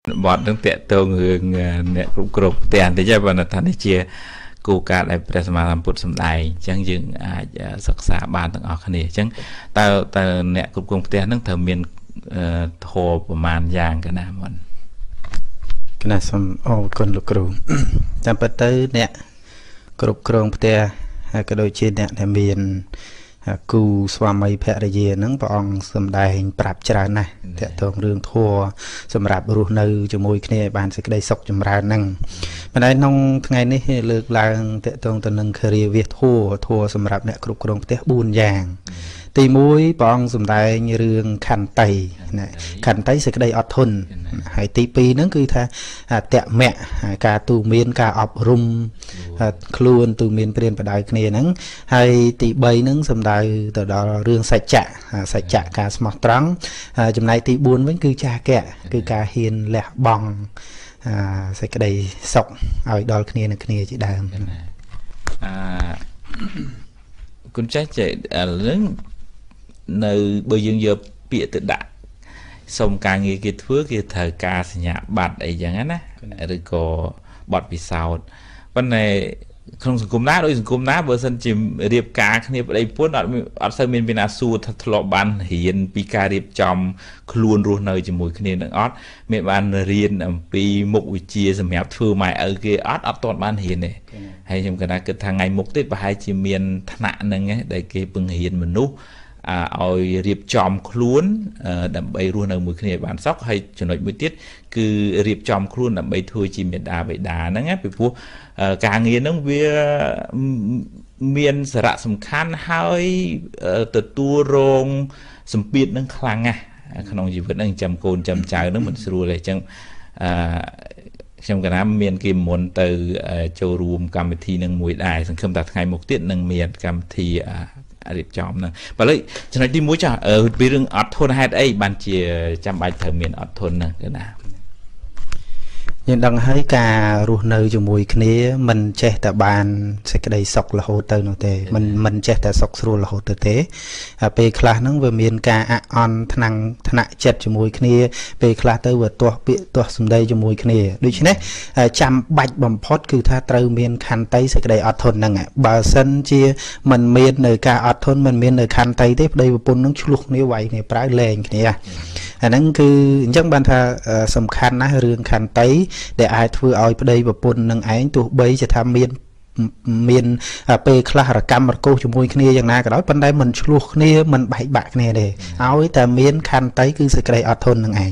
bọn đứng tiện tàu người nè cũng cục tiền thì cho bọn là thành chia cô cả lại presma làm bút sầm đài chẳng dừng sắc xạ bàn từng ở này chẳng tao nè cũng cùng tiền nó thờ miền thô của màn giang cái nào bọn cái này xong con lục cừu chăm bắt tới nè cục cừu tiền cái đôi trên nè là miền cú xoa mây phệ ra gì nắng bong sầm đài pรับtrà nàyแต่ตรงเรื่องทัวสำหรับรูในจมูกเนี่ยบานสิได้สกจำรานั่งมาได้น้องไงนี่เลือกลางแต่ตรงตัวนึงคือเรียกทัวสำหรับเนี่ยกรุบกรองเตะบุญยางตีมุ้ยปองสมได้เรื่องขันไตนะขันไตสิได้อดทนให้ตีปีนั่นคือถ้าแตะแม่กาตูเมียนกาอบรุมครูนตูเมียนเปลี่ยนไปได้เนี่ยนั่งให้ตีใบนั่งสมได้แต่ดอเรื่องสัจจะการสมัครตรังจำนายตีบุญvẫnคือชาแกะคือการเฮียนแหลกบองสิได้สกเอาดอลเนี่ยนั่นเนี่ยจีดามคุณใจเจเรื่องnơi bây giờ bịa tự đại xong càng nghe cái thứ cái thời ca sinh nhạc bạt ấy chẳng á rồi có bọt bị sao vấn này không dùng cúm ná đối dùng cúm ná vừa sân chìm điệp cá này đây puốt ở sân miền Việt Nam su thật lọ ban hiền pika điệp chòm luôn luôn nơi chìm mùi kia đang ót miền ban riêng pi mục chia sầm hẹp thưa mày ở kia ót toàn ban hiền này hay trong cái này cái thằng ngày mục tết và hai chìm miền thạn này nghe đây cái bưng hiền mình núpเอาเรียบจอมคล้วนดับใบรัวในมือขณีบานซอกให้จนหน่อยมือติดคือเรียบจอมคล้วนดับใบทัวจีเมียดาใบดานั่นไงไปพูดการเงินนั่งเวียเมียนสระสำคัญให้ตัวโรงสมปีดนั่งคลังไงขนมจีบนั่งจำโกนจำใจนั่งเหมือนสรุปเลยจังtrong cái năm miền kim muốn từ châu rùm cầm thi nâng mùi đài xong không đặt ngày một tiết nâng miền cầm thi điệp chòm nè và lấy cho nói đi mũi cho ở vì rừng ọt thôn hai ấy bàn chia trăm bài thờ miền ọt thôn nè cái nào nhưng đang thấy cả ruột nơi cho mùi kia mình che tại bàn sẽ cái đây sọc là hồ tơ nó thế mình che tại sọc rồi là hồ tơ thế về khla nó vừa miền cả on thằng chết cho mùi kia về khla tới vừa tua xuống đây cho mùi kia đúng chứ đấy trăm bạch bầm phốt cứ tha từ miền khăn tây sẽ cái đây ọt thôn nè bà sân chia mình miền nơi cả ọt thôn mình miền nơi khăn tây tiếp đây vừa pun nó chluộc như vậy này trái lên kiaนั่นคือจังบันทาสำคัญนะเรื่องขันไตแต่ไอ้ทั่วเอาไปได้แบบปนนั่งไอ้ตัวใบจะทำเมียนเปคลาหกรรมมันโกจมูกเนี่ยอย่างนั้นก็ได้ปันได้มันชลุกเนี่ยมันใบบักเนี่ยเลยเอาแต่เมียนขันไตคือสกายอัดทนนั่งไอ้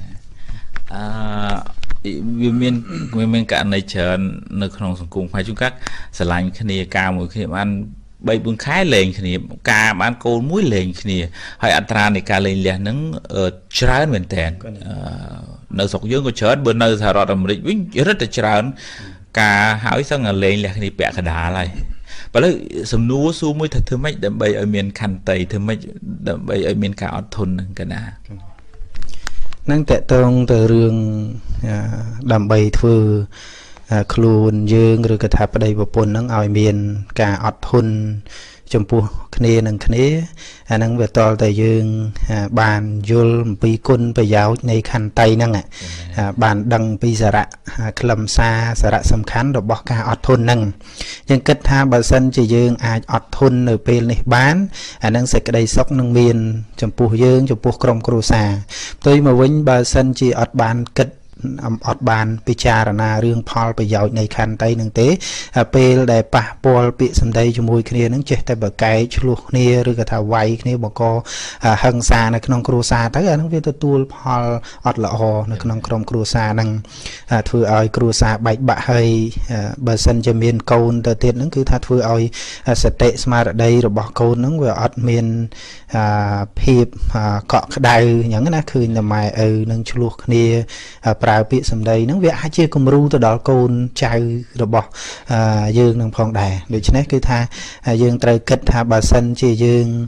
วิเมียนการในเชิญในขนมสังคมไฟจุกักสลายคณีกาหมดคณีมันใบบุญคล้ายเลงคณีกามันโกนมุ้ยเลงคณีให้อัตราในการเลงเลี้ยนั่งชราเหมือนแต่ในสกยื่นก็เชิญบนในสหรัฐอเมริกาวิ่งrất là chán cả hỏi sang là lên là cái bẹ cái đá này và lấy sầm núi su mới thật thơm mấy đầm bay ở miền khăn tây thơm mấy đầm bay ở miền cả thôn cái đá năng tệ tông từ rừng đầm bay thưaครูนยืงหรือกระทำประเดี๋ยวปนนั่งเอาเมียนกาอัดทุนจมพูคเนนังคเนนั่งเวทอลแต่ยืงบานยุลปีกุลไปยาวในคันไตนั่งบานดังปีสระคลำซาสระสำคัญดอกบอกกาอัดทุนนั่งยังกึศทาบาสันจะยืงอาจอัดทุนในเป็นในบ้านนั่งเสกได้ซอกนั่งเมียนจมพูยืงจมพูกรมครูซาตัวมาวิ่งบาสันจะอัดบานกึศอดบานพิจารณาเรื่องพอลประโยชน์ในคันไตหนึ่งเตะเปลได้ปะปอลปิสมได้จมูกเนี่ยนั่งเจตแต่แบบไก่ชลุกเนี่ยหรือกระทำไว้เนี่ยบอกก็หังซาในขนมครูซาแต่นั่งเวทตัวพอลอดละอในขนมครมครูซานั่งถือเอาครูซาใบบะให้เบอร์ซันจะเมียนโกนแต่เต็ดนั่นคือถ้าถือเอาสเตสมาร์ได้ระบอกโกนนั่งเวอดเมียนพีบเกาะได้อย่างนั้นคือทำไมนั่งชลุกเนี่ยปลายปีสมได้นั่งเวียเชื่อกุมรู้ตัวดอกโกนใจระบอกยืงนั่งพองได้โดยเฉพาะคือท่ายืงไตรกิจท่าบาสันเชื่อยืง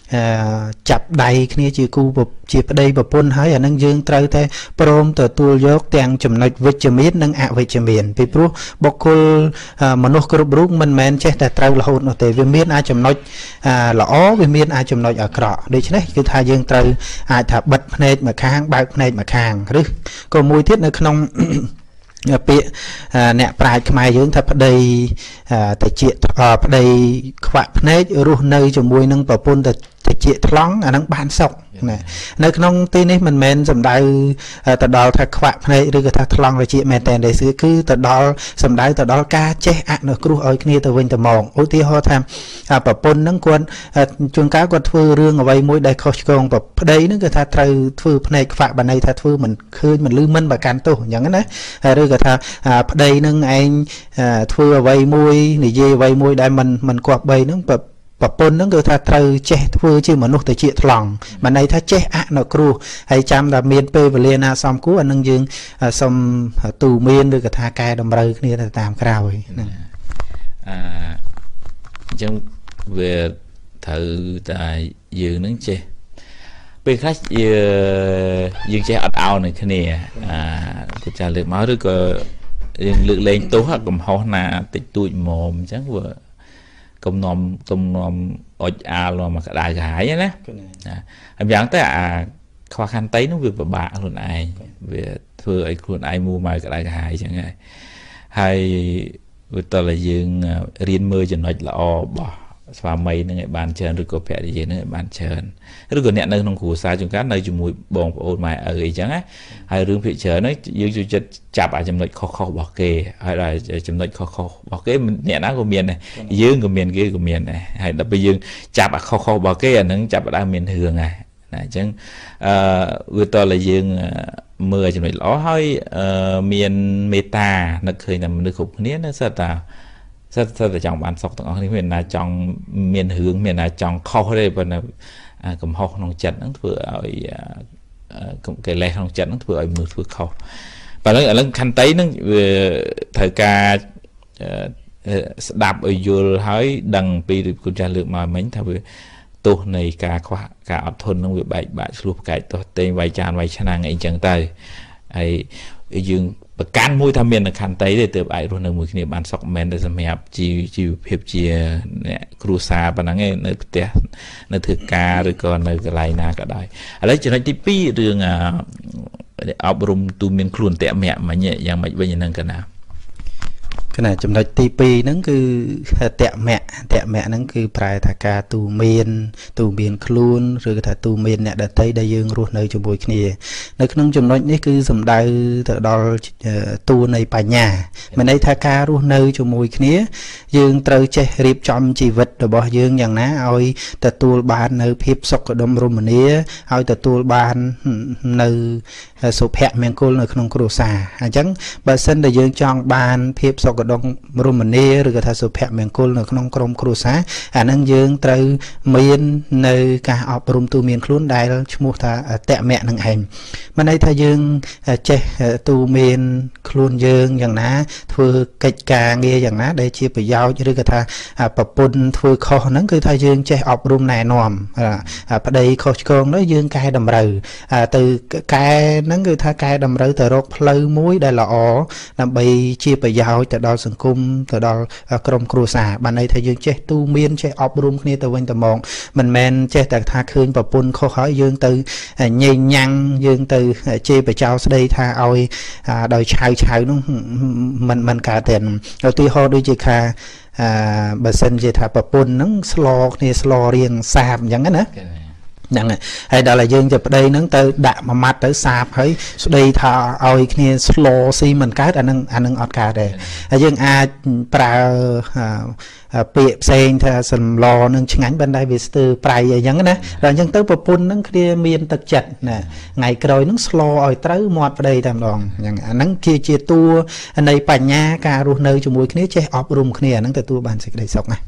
ចាប់ដៃគ្នាជាគូជាប្តីប្រពន្ធហើយអានឹងយើងត្រូវតែព្រមទទួលយកទាំងចំណុចវិជ្ជមាននិងអវិជ្ជមានពីព្រោះបុគ្គលមនុស្សគ្រប់រូបមិនមែនចេះតែត្រូវរហូតនោះទេវាមានអាចចំណុចល្អវាមានអាចចំណុចអាក្រក់ដូច្នេះគឺថាយើងត្រូវអាចថាបិទភ្នែកម្ខាងបើកភ្នែកម្ខាងឬក៏មួយទៀតនៅក្នុងពាក្យអ្នកប្រាជ្ញខ្មែរយើងថាប្តីតិចប្តីខ្វាក់ភ្នែករស់នៅជាមួយនឹងប្រពន្ធតិចថ្លង់អានឹងបានសុខណានៅក្នុងទីនេះមិនមែនសំដៅទៅដល់ថាខ្វាក់ភ្នែកឬក៏ថាថ្លង់តិចមែនតែគឺទៅដល់សំដៅទៅដល់ការចេះអនុគ្រោះឲ្យគ្នាទៅវិញទៅមកឧទាហរណ៍ថាប្រពន្ធនឹងគាត់ជួនកាលគាត់ធ្វើរឿងអ្វីមួយដែលខុសឆ្គងប្តីនឹងគឺថាត្រូវធ្វើភ្នែកខ្វាក់បានន័យថាធ្វើមិនឃើញមិនលឺមិនបើកាន់ទោសអញ្ចឹងណាឬក៏ថាប្តីនឹងឯងធ្វើអ្វីមួយនិយាយអ្វីមួយដែលមិនគប្បីនឹងប្រពន្ធហ្នឹងគឺថាត្រូវចេះធ្វើជាមនុស្សទៅជាថ្លង់បានន័យថាចេះអនុគ្រោះហើយចាំតែមានពេលវេលាណាសមគួរអានឹងយើងសុំទូមានឬក៏ថាកែតម្រូវគ្នាទៅតាមក្រោយហ្នឹងអញ្ចឹងវាត្រូវតែយើងនឹងចេះពេលខ្លះយើងចេះអត់អោននឹងគ្នាគូចាស់លើកមកឬក៏យើងលើកលែងទោសកំហុសណាតិចតួចមុំអញ្ចឹងវាកុំនាំអុចអាលមកក្តៅក្រហាយណាហើយយ៉ាងទៅខ្វះខន្តីនោះវាពិបាកខ្លួនឯងវាធ្វើឲ្យខ្លួនឯងមួម៉ៅក្តៅក្រហាយអញ្ចឹងហើយវាតើយើងរៀនមើលចំណុចល្អរបស់ស្វាមីនឹងឲ្យបានច្រើនឬក៏ភរិយានឹងឲ្យបានច្រើនឬក៏អ្នកនៅក្នុងគ្រួសារជួនកាលនៅជាមួយបងប្អូនម៉ែឪអីចឹងហើយរឿងភាគច្រើនហ្នឹងយើងចូលចិត្តចាប់អាចំណុចខុសៗរបស់គេហើយដល់ចំណុចខុសៗរបស់គេអ្នកណាក៏មានដែរយើងក៏មានគេក៏មានដែរហើយដល់ពេលយើងចាប់អាខុសៗរបស់គេអាហ្នឹងចាប់ដើមមានរឿងហើយណាអញ្ចឹងវាតើយើងមើលចំណុចល្អហើយមានមេត្តានឹកឃើញតែមនុស្សគ្រប់គ្នានៅសិតតែចង់បានសុខទាំងអស់គ្នាមានណាចង់មានរឿងមានណាចង់ខុសទេប៉ុន្តែកំហុសក្នុងចិត្តហ្នឹងធ្វើឲ្យកិលេសក្នុងចិត្តហ្នឹងធ្វើឲ្យមនុស្សធ្វើខុសប៉ុន្តែឥឡូវខន្តីហ្នឹងវាត្រូវការស្ដាប់ឲ្យយល់ហើយដឹងពីគុណចាស់លើកមកមិញថាវាទោសនៃការខ្វះការអត់ធន់ហ្នឹងវាបែកបាក់ឆ្លោះប្រកែកទោះតេងវាយចានវាយឆ្នាំងអីចឹងទៅហើយយើងប្រកាន់មួយថាមានខន្តីទេទើបអាចរស់នៅមួយគ្នាបានសុខមែនតែសម្រាប់ជីវភាពជាអ្នកគ្រួសារប៉ុណ្ណឹងឯងនៅផ្ទះនៅធ្វើការឬក៏នៅកន្លែងណាក៏ដោយឥឡូវចំណុចទី2រឿងអប់រំទូមានខ្លួនតមៈមិញយ៉ាងម៉េចវិញហ្នឹងកណាចំណុចទី2ហ្នឹងគឺតមៈហ្នឹងគឺប្រែថាការទូមានខ្លួនឬក៏ថាទូមានអ្នកដតីដែលយើងរស់នៅជាមួយគ្នានៅក្នុងចំណុចនេះគឺសំដៅទៅដល់ទូនៃបញ្ញាមានន័យថាការរស់នៅជាមួយគ្នាយើងត្រូវចេះរៀបចំជីវិតរបស់យើងយ៉ាងណាឲ្យទទួលបាននៅភាពសុខដុមរមនាឲ្យទទួលបាននៅសុភមង្គលនៅក្នុងគ្រួសារអញ្ចឹងបើសិនតែយើងចង់បានភាពសុខដុមរមនាឬក៏ថាសុភមង្គលនៅក្នុងក្រុមគ្រួសារអានឹងយើងត្រូវមាននៅការអប់រំទូមានខ្លួនដែលឈ្មោះថាតមៈនឹងឯងមានន័យថាយើងចេះទូមានខ្លួនយើងយ៉ាងណាធ្វើកិច្ចការងារយ៉ាងណាដែលជាប្រយោជន៍ឬក៏ថាប្រពន្ធធ្វើខុសហ្នឹងគឺថាយើងចេះអប់រំណែនាំប្តីខុសឆ្គងនោះយើងកែតម្រូវទៅកែហ្នឹងគឺថាកែតម្រូវទៅរកផ្លូវមួយដែលល្អដើម្បីជាប្រយោជន៍ទៅដល់សង្គមទៅដល់ក្រុមគ្រួសារបានន័យថាយើងចេះទូមានចេះអប់រំគ្នាទៅវិញទៅមកមិនមែនចេះតែថាឃើញប្រពន្ធខុសហើយយើងទៅញែកញ៉ាំងយើងទៅជេរបចោស្ដីថាឲ្យដោយឆៅនោះមិនកើតទេឧទាហរណ៍ដូចជាថាបើសិនជាថាប្រពន្ធហ្នឹងស្លគ្នាស្លរៀងសាបអញ្ចឹងណាហ្នឹងហើយដល់ឲ្យយើងទៅប្តីហ្នឹងទៅដាក់មួយម៉ាត់ទៅសាបហើយស្ដីថាឲ្យគ្នាស្លស៊ីមិនកើតអានឹងអត់កើតទេហើយយើងអាចប្រើពាក្យផ្សេងថាសម្លនឹងឆ្ងាញ់បានតែវាស្ទើរប្រៃអីចឹងណាដល់អញ្ចឹងទៅប្រពន្ធហ្នឹងគ្នាមានទឹកចិត្តណាថ្ងៃក្រោយហ្នឹងស្លឲ្យត្រូវមាត់ប្តីតែម្ដងអញ្ចឹងអាហ្នឹងជាតួនៃបញ្ញាការរស់នៅជាមួយគ្នាចេះអប់រំគ្នាអាហ្នឹងទទួលបានសេចក្តីសុខណា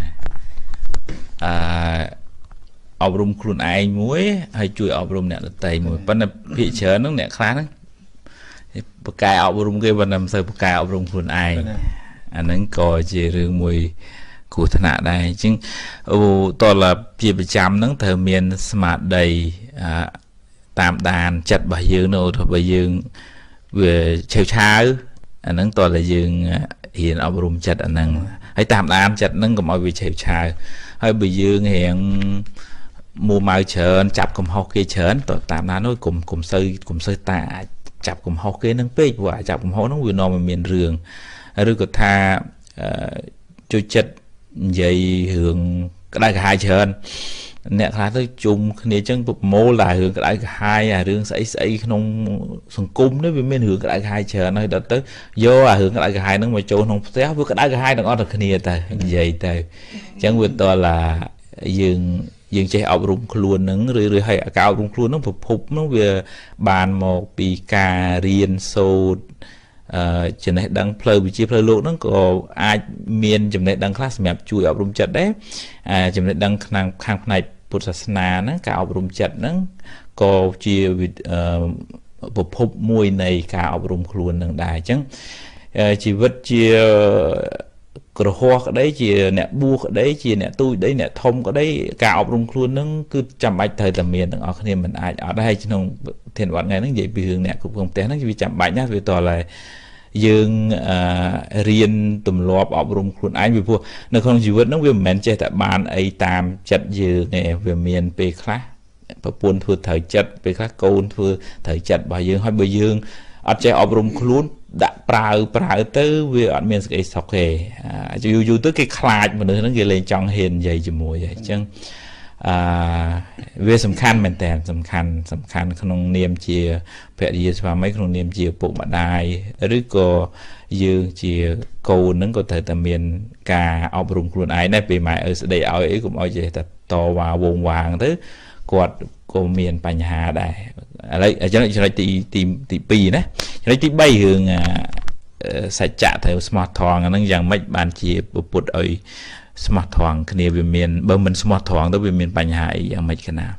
អប់រំខ្លួនឯងមួយហើយជួយអប់រំអ្នកដទៃមួយប៉ុន្តែភាគច្រើនហ្នឹងអ្នកខ្លះហ្នឹងបកកែអប់រំគេប៉ុន្តែមិនសូវបកកែអប់រំខ្លួនឯងអាហ្នឹងក៏ជារឿងមួយគ្រោះថ្នាក់ដែរអញ្ចឹងតើជាប្រចាំហ្នឹងត្រូវមានស្មារតីតាមដានចិត្តរបស់យើងនៅរបស់យើងវាឆេវឆាវអាហ្នឹងតើយើងរៀនអប់រំចិត្តអាហ្នឹងហើយតាមដានចិត្តហ្នឹងកុំឲ្យវាឆេវឆាវហើយបើយើងរៀងមួម៉ៅច្រើនចាប់កំហុសគេច្រើនតើតាមដាននោះកុំសូវតាអាចចាប់កំហុសគេនឹងពេកព្រោះអាចចាប់កំហុសហ្នឹងវានាំឲ្យមានរឿងឬក៏ថាជួយចិត្តនិយាយរឿងក្តៅក្រហាយច្រើនអ្នកខ្លះទៅជុំគ្នាចឹងប្រមូលតែរឿងក្តៅក្រហាយអារឿងស្អីក្នុងសង្គមនេះវាមានរឿងក្តៅក្រហាយច្រើនហើយដល់ទៅយកអារឿងក្តៅក្រហាយហ្នឹងមកចូលក្នុងផ្ទះវាក្តៅក្រហាយទាំងអស់តែគ្នាទៅនិយាយទៅអញ្ចឹងវាតឡាយើងចេះអប់រំខ្លួនហ្នឹងឬឲ្យការអប់រំខ្លួនហ្នឹងប្រភពហ្នឹងវាបានមកពីការរៀនសូត្រចំណេះដឹងផ្លូវវិជ្ជាផ្លូវលោកហ្នឹងក៏អាចមានចំណេះដឹងខ្លះសម្រាប់ជួយអប់រំចិត្តដែរចំណេះដឹងខាងផ្នែកពុទ្ធសាសនាហ្នឹងការអប់រំចិត្តហ្នឹងក៏ជាប្រភពមួយនៃការអប់រំខ្លួនហ្នឹងដែរអញ្ចឹងជីវិតជាក្រហមក្តីជាអ្នកបួសក្តីជាអ្នកទូចក្តីអ្នកធំក្តីការអប់រំខ្លួនហ្នឹងគឺចាំបាច់ត្រូវតែមានទាំងអស់គ្នាមិនអាចអត់ដែរក្នុងធានវត្តថ្ងៃហ្នឹងនិយាយពីរឿងអ្នកគ្រប់គ្រងផ្ទះហ្នឹងវាចាំបាច់ណាស់វាតតែយើងរៀនទម្លាប់អប់រំខ្លួនឯងពីព្រោះនៅក្នុងជីវិតហ្នឹងវាមិនមែនចេះតែបានអីតាមចិត្តយើងទេវាមានពេលខ្លះប្រពន្ធធ្វើត្រូវចិត្តពេលខ្លះកូនធ្វើត្រូវចិត្តរបស់យើងហើយបើយើងអត់ចេះអប់រំខ្លួនដាក់ប្រើទៅវាអត់មានសេចក្តីសុខទេយូរទៅគេខ្លាចមនុស្សហ្នឹងគេលែងចង់ហ៊ាននិយាយជាមួយហើយអញ្ចឹងវាសំខាន់មែនតើសំខាន់ក្នុងនាមជាភរិយាស្វាមីក្នុងនាមជាពុកម្ដាយឬក៏យើងជាកូនហ្នឹងក៏ត្រូវតែមានការអប់រំខ្លួនឯងដែរពេលម៉ែឪស្ដីឲ្យអីកុំឲ្យចេះតែតវ៉ាវងវាងទៅគាត់ក៏មានបញ្ហាដែរឥឡូវចំណុចទី2ណាចំណុចទី3រឿងសច្ចៈត្រូវស្មោះត្រង់អាហ្នឹងយ៉ាងម៉េចបានជាពុទ្ធឲ្យស្មោះត្រង់គ្នាវាមានបើមិនស្មោះត្រង់ទៅវាមានបញ្ហាអីយ៉ាងម៉េចកណា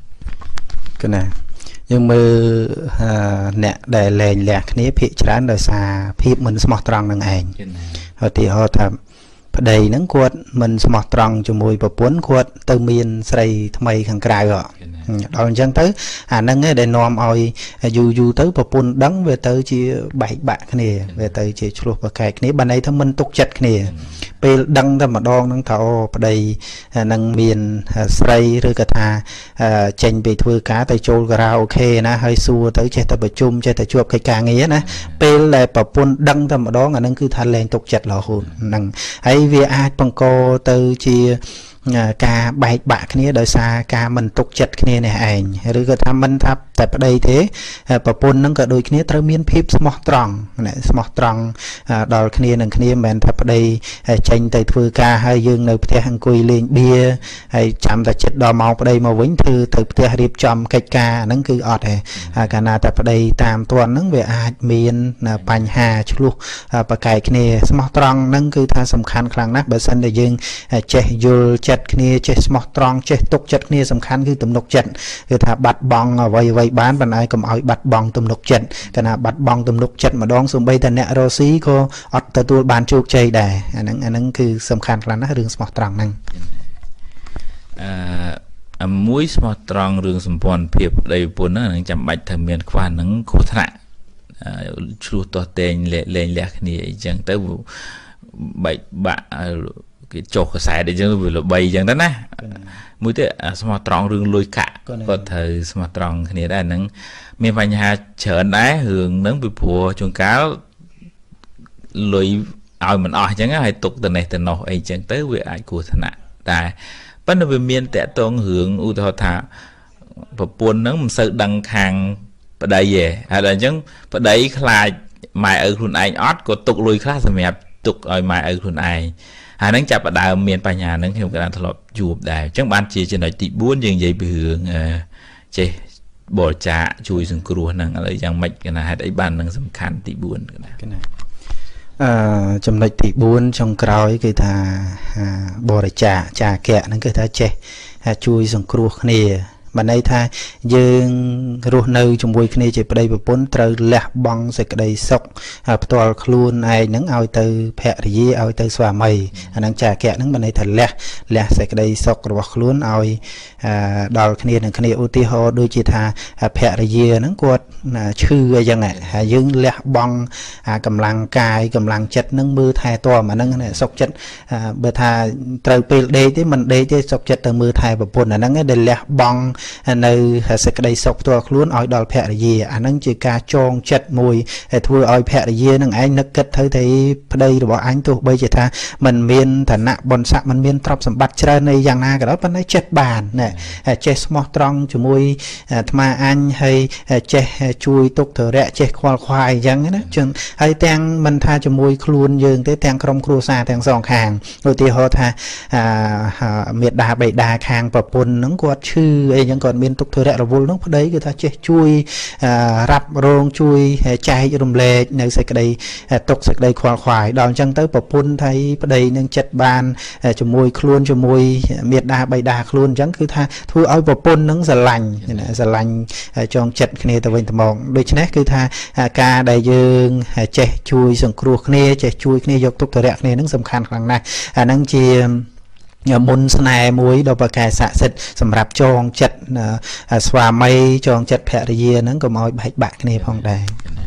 យើងមើលអ្នកដែលលែងលះគ្នាភាគច្រើនដោយសារភាពមិនស្មោះត្រង់នឹងឯងឧទាហរណ៍ថាប្តីហ្នឹងគាត់មិនស្មោះត្រង់ជាមួយប្រពន្ធគាត់ទៅមានស្រីថ្មីខាងក្រៅដល់អញ្ចឹងទៅអាហ្នឹងឯងដែលនាំឲ្យយូរទៅប្រពន្ធដឹងវាទៅជាបែកបាក់គ្នាវាទៅជាឆ្លោះប្រកែកគ្នាបានន័យថាមិនទុកចិត្តគ្នាពេលដឹងតែម្ដងហ្នឹងថាអូប្តីនឹងមានស្រីឬក៏ថាចេញពីធ្វើការទៅចូលការ៉ាអូខេណាហើយសួរទៅចេះតែប្រជុំចេះតែជួបកិច្ចការងារណាពេលដែលប្រពន្ធដឹងតែម្ដងអាហ្នឹងគឺថាលែងទុកចិត្តរហូតហ្នឹងហើយវាអាចបង្កទៅជាការបែកបាក់គ្នាដោយសារការមិនទុកចិត្តគ្នានេះឯងឬក៏ថាមិនថាតែប្តីទេប្រពន្ធនឹងក៏ដូចគ្នាត្រូវមានភាពស្មោះត្រង់ស្មោះត្រង់ដល់គ្នានឹងគ្នាមិនមែនថាប្តីចេញទៅធ្វើការហើយយើងនៅផ្ទះអង្គុយលេងបៀហើយចាំតែចិត្តដល់ម៉ោងប្តីមកវិញធ្វើទៅផ្ទះរៀបចំកិច្ចការហ្នឹងគឺអត់ទេកាលណាតែប្តីតាមទាន់ហ្នឹងវាអាចមានបញ្ហាឆ្លោះប្រកែកគ្នាស្មោះត្រង់ហ្នឹងគឺថាសំខាន់ខ្លាំងណាស់បើសិនតែយើងចេះយល់ចិត្តគ្នាចេះស្មោះត្រង់ចេះទុកចិត្តគ្នាសំខាន់គឺទំនុកចិត្តគឺថាបាត់បង់អ្វីបានប៉ុន្តែកុំឲ្យបាត់បង់ទំនុកចិត្តកាលណាបាត់បង់ទំនុកចិត្តម្ដងសូម្បីតែអ្នករស់ស៊ីក៏អត់ទទួលបានជោគជ័យដែរអាហ្នឹងគឺសំខាន់ខ្លាំងណាស់រឿងស្មោះត្រង់ហ្នឹងមួយស្មោះត្រង់រឿងសម្ព័ន្ធភាពប្តីប្រពន្ធហ្នឹងចាំបាច់ត្រូវមានខ្វះហ្នឹងគ្រោះថ្នាក់ឆ្លោះទាស់ទែងលែងលះគ្នាអីចឹងទៅបែកបាក់គេចុះខ្សែអីចឹងវាល្បីចឹងទៅណាមួយទៀតស្មោះត្រង់រឿងលុយកាក់ក៏ត្រូវស្មោះត្រង់គ្នាដែរហ្នឹងមានបញ្ហាច្រើនដែររឿងហ្នឹងពីព្រោះជួនកាលលុយឲ្យមិនអស់ចឹងហើយទុកទៅនេះទៅនោះអីចឹងទៅវាអាចគ្រោះថ្នាក់តែប៉ុន្តែវាមានតកតងរឿងឧទាហរណ៍ថាប្រពន្ធហ្នឹងមិនសូវដឹងខាងប្តីទេហើយដល់អញ្ចឹងប្តីខ្លាចម៉ែឪខ្លួនឯងអត់ក៏ទុកលុយខ្លះសម្រាប់ទុកឲ្យម៉ែឪខ្លួនឯងហើយហ្នឹងចាប់ផ្ដើមមានបញ្ហាហ្នឹងខ្ញុំក៏បានធ្លាប់ជួបដែរអញ្ចឹងបានជាចំណុចទី4យើងនិយាយពីរឿងចេះបរិច្ចាគជួយសង្គ្រោះហ្នឹងឥឡូវយ៉ាងម៉េចកណាហេតុអីបាននឹងសំខាន់ទី4កណាចំណុចទី4ចុងក្រោយគឺថាបរិច្ចាគចាគៈហ្នឹងគឺថាចេះជួយសង្គ្រោះគ្នា mà nay tha dương ruột nơi trong buổi kia chỉ đây bốn trời lẹ băng sẽ đây sọc toàn luôn ai nắng ao từ phe gì ao từ xòa mây nắng trà kẹt nắng mà nay thật lẹ lẹ sẽ đây sọc rồi luôn ao đào kia ưu tiên họ đôi chỉ tha phe gì nắng quật chư vậy này dương lẹ băng cầm lăng cài cầm lăng chật nắng mưa thay to mà nắng này sọc chật bờ tha trời pê đây thế mình đây thế sọc chật từ mưa thay và buồn là nắng đây lẹ băng nơi sẽ đây sọc to luôn ao đào phe gì nắng chỉ ca tròn chật mùi thua ao phe gì nắng anh nấc kết thấy thấy đây rồi bỏ anh tôi bây giờ tha mình miên thần nạ bòn sạ mình miên trọc sầm bát chơi này dạng na cái đó vẫn nói chết bàn này chết small strong cho mùi mà anh hay chết chui tục thở rẽ chết khoai giống đó chừng hay tang mình tha cho mùi luôn dương tới tang không cua xa tang sòng hàng rồi thì họ tha miệt đà bảy đà hàng và bồn nắng quạt chư ấy những còn miên tục thở rẽ là vô lúc đấy người ta chết chui rập rong chui chạy rùm lệ nơi sẽ đây tục sẽ đây khoai đòn chân tới bọc bồn thấy đây nâng chất bàn cho mùi luôn cho mùi miệt đà bảy đà luôn chẳng cứ tha thu ơi bọc bồn nắng giờ lành trong chất kia tao bên tao mong đôi chân cứ tha ca đại dương trẻ chui sừng cua kia trẻ chui kia dọc tục thở rẽ kia nắng sầm khăn khăn này nắng chi môn này muối đâu bà cài xạ xịt sầm rạp tròn chật xòa mây tròn chật phe gì nắng có mỏi bạch bạc này phong đài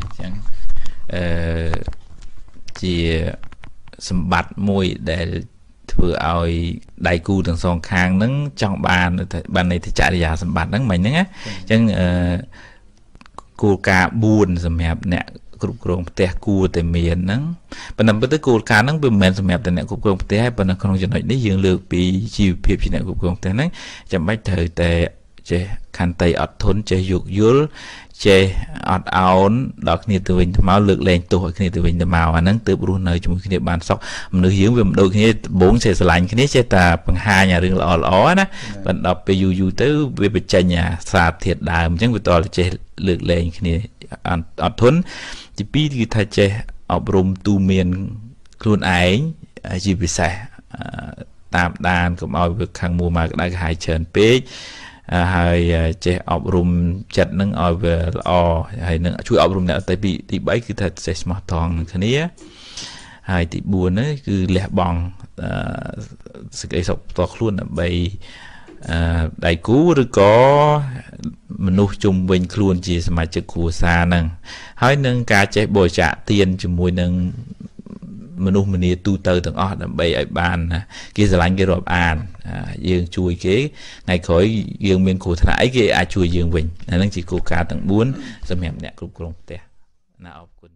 chỉ sầm bát muối để vừa ao đại cu từng song khang nắng trong bàn này thì chạy ra sầm bát nắng mình nắng á chẳng cô cả buồn sầm hẹp nè cục cồn tè cua tè miền nắng bên nằm bên tới cua cá nắng bên miền sầm hẹp tè nè cục cồn tè bên nằm không cho nói đấy dương lược bị chiều phiền nè cục cồn tè nắng chẳng mấy thời tè chế khăn tay ọt thốn chế dục dúa chế ọt áo đó khi từ bình máu lược lên tuổi khi từ bình màu nắng từ buồn nơi trong khi bàn sọc nửa hiếu về đôi khi 4 xe lạnh khi chế ta bằng 2 nhà riêng là ó đó bên đọc về du tới về bên trên nhà sạt thiệt đàm chẳng về to là chế lược lên khi ọt thốn chỉ biết thì thay chế ở rùm tu miền luôn ấy chỉ bị xài tạm đàn cũng ao việc hàng mùa mà đã hai chân pê hay chế ở rùm chặt nâng ao về hay nâng chui ở rùm này tại bị thì bấy cứ thật sẽ smart thong cái này hay thì buồn ấy cứ lẹ bong sự cái sọc to luôn ở bay đại cú rồi có mình nuôi chung bên luôn chỉ mà chơi cua xa nâng hỏi nâng cá chế bồi trả tiền cho mùi nâng mình nuôi mình tu tơ từng ở bay ở bàn kia giờ lạnh cái rộp an dương chui kế ngày khỏi dương miền cua thái kia ai chui dương bình nâng chỉ cua cá tầng 4 xem hẻm nè cục cồn tè nào quân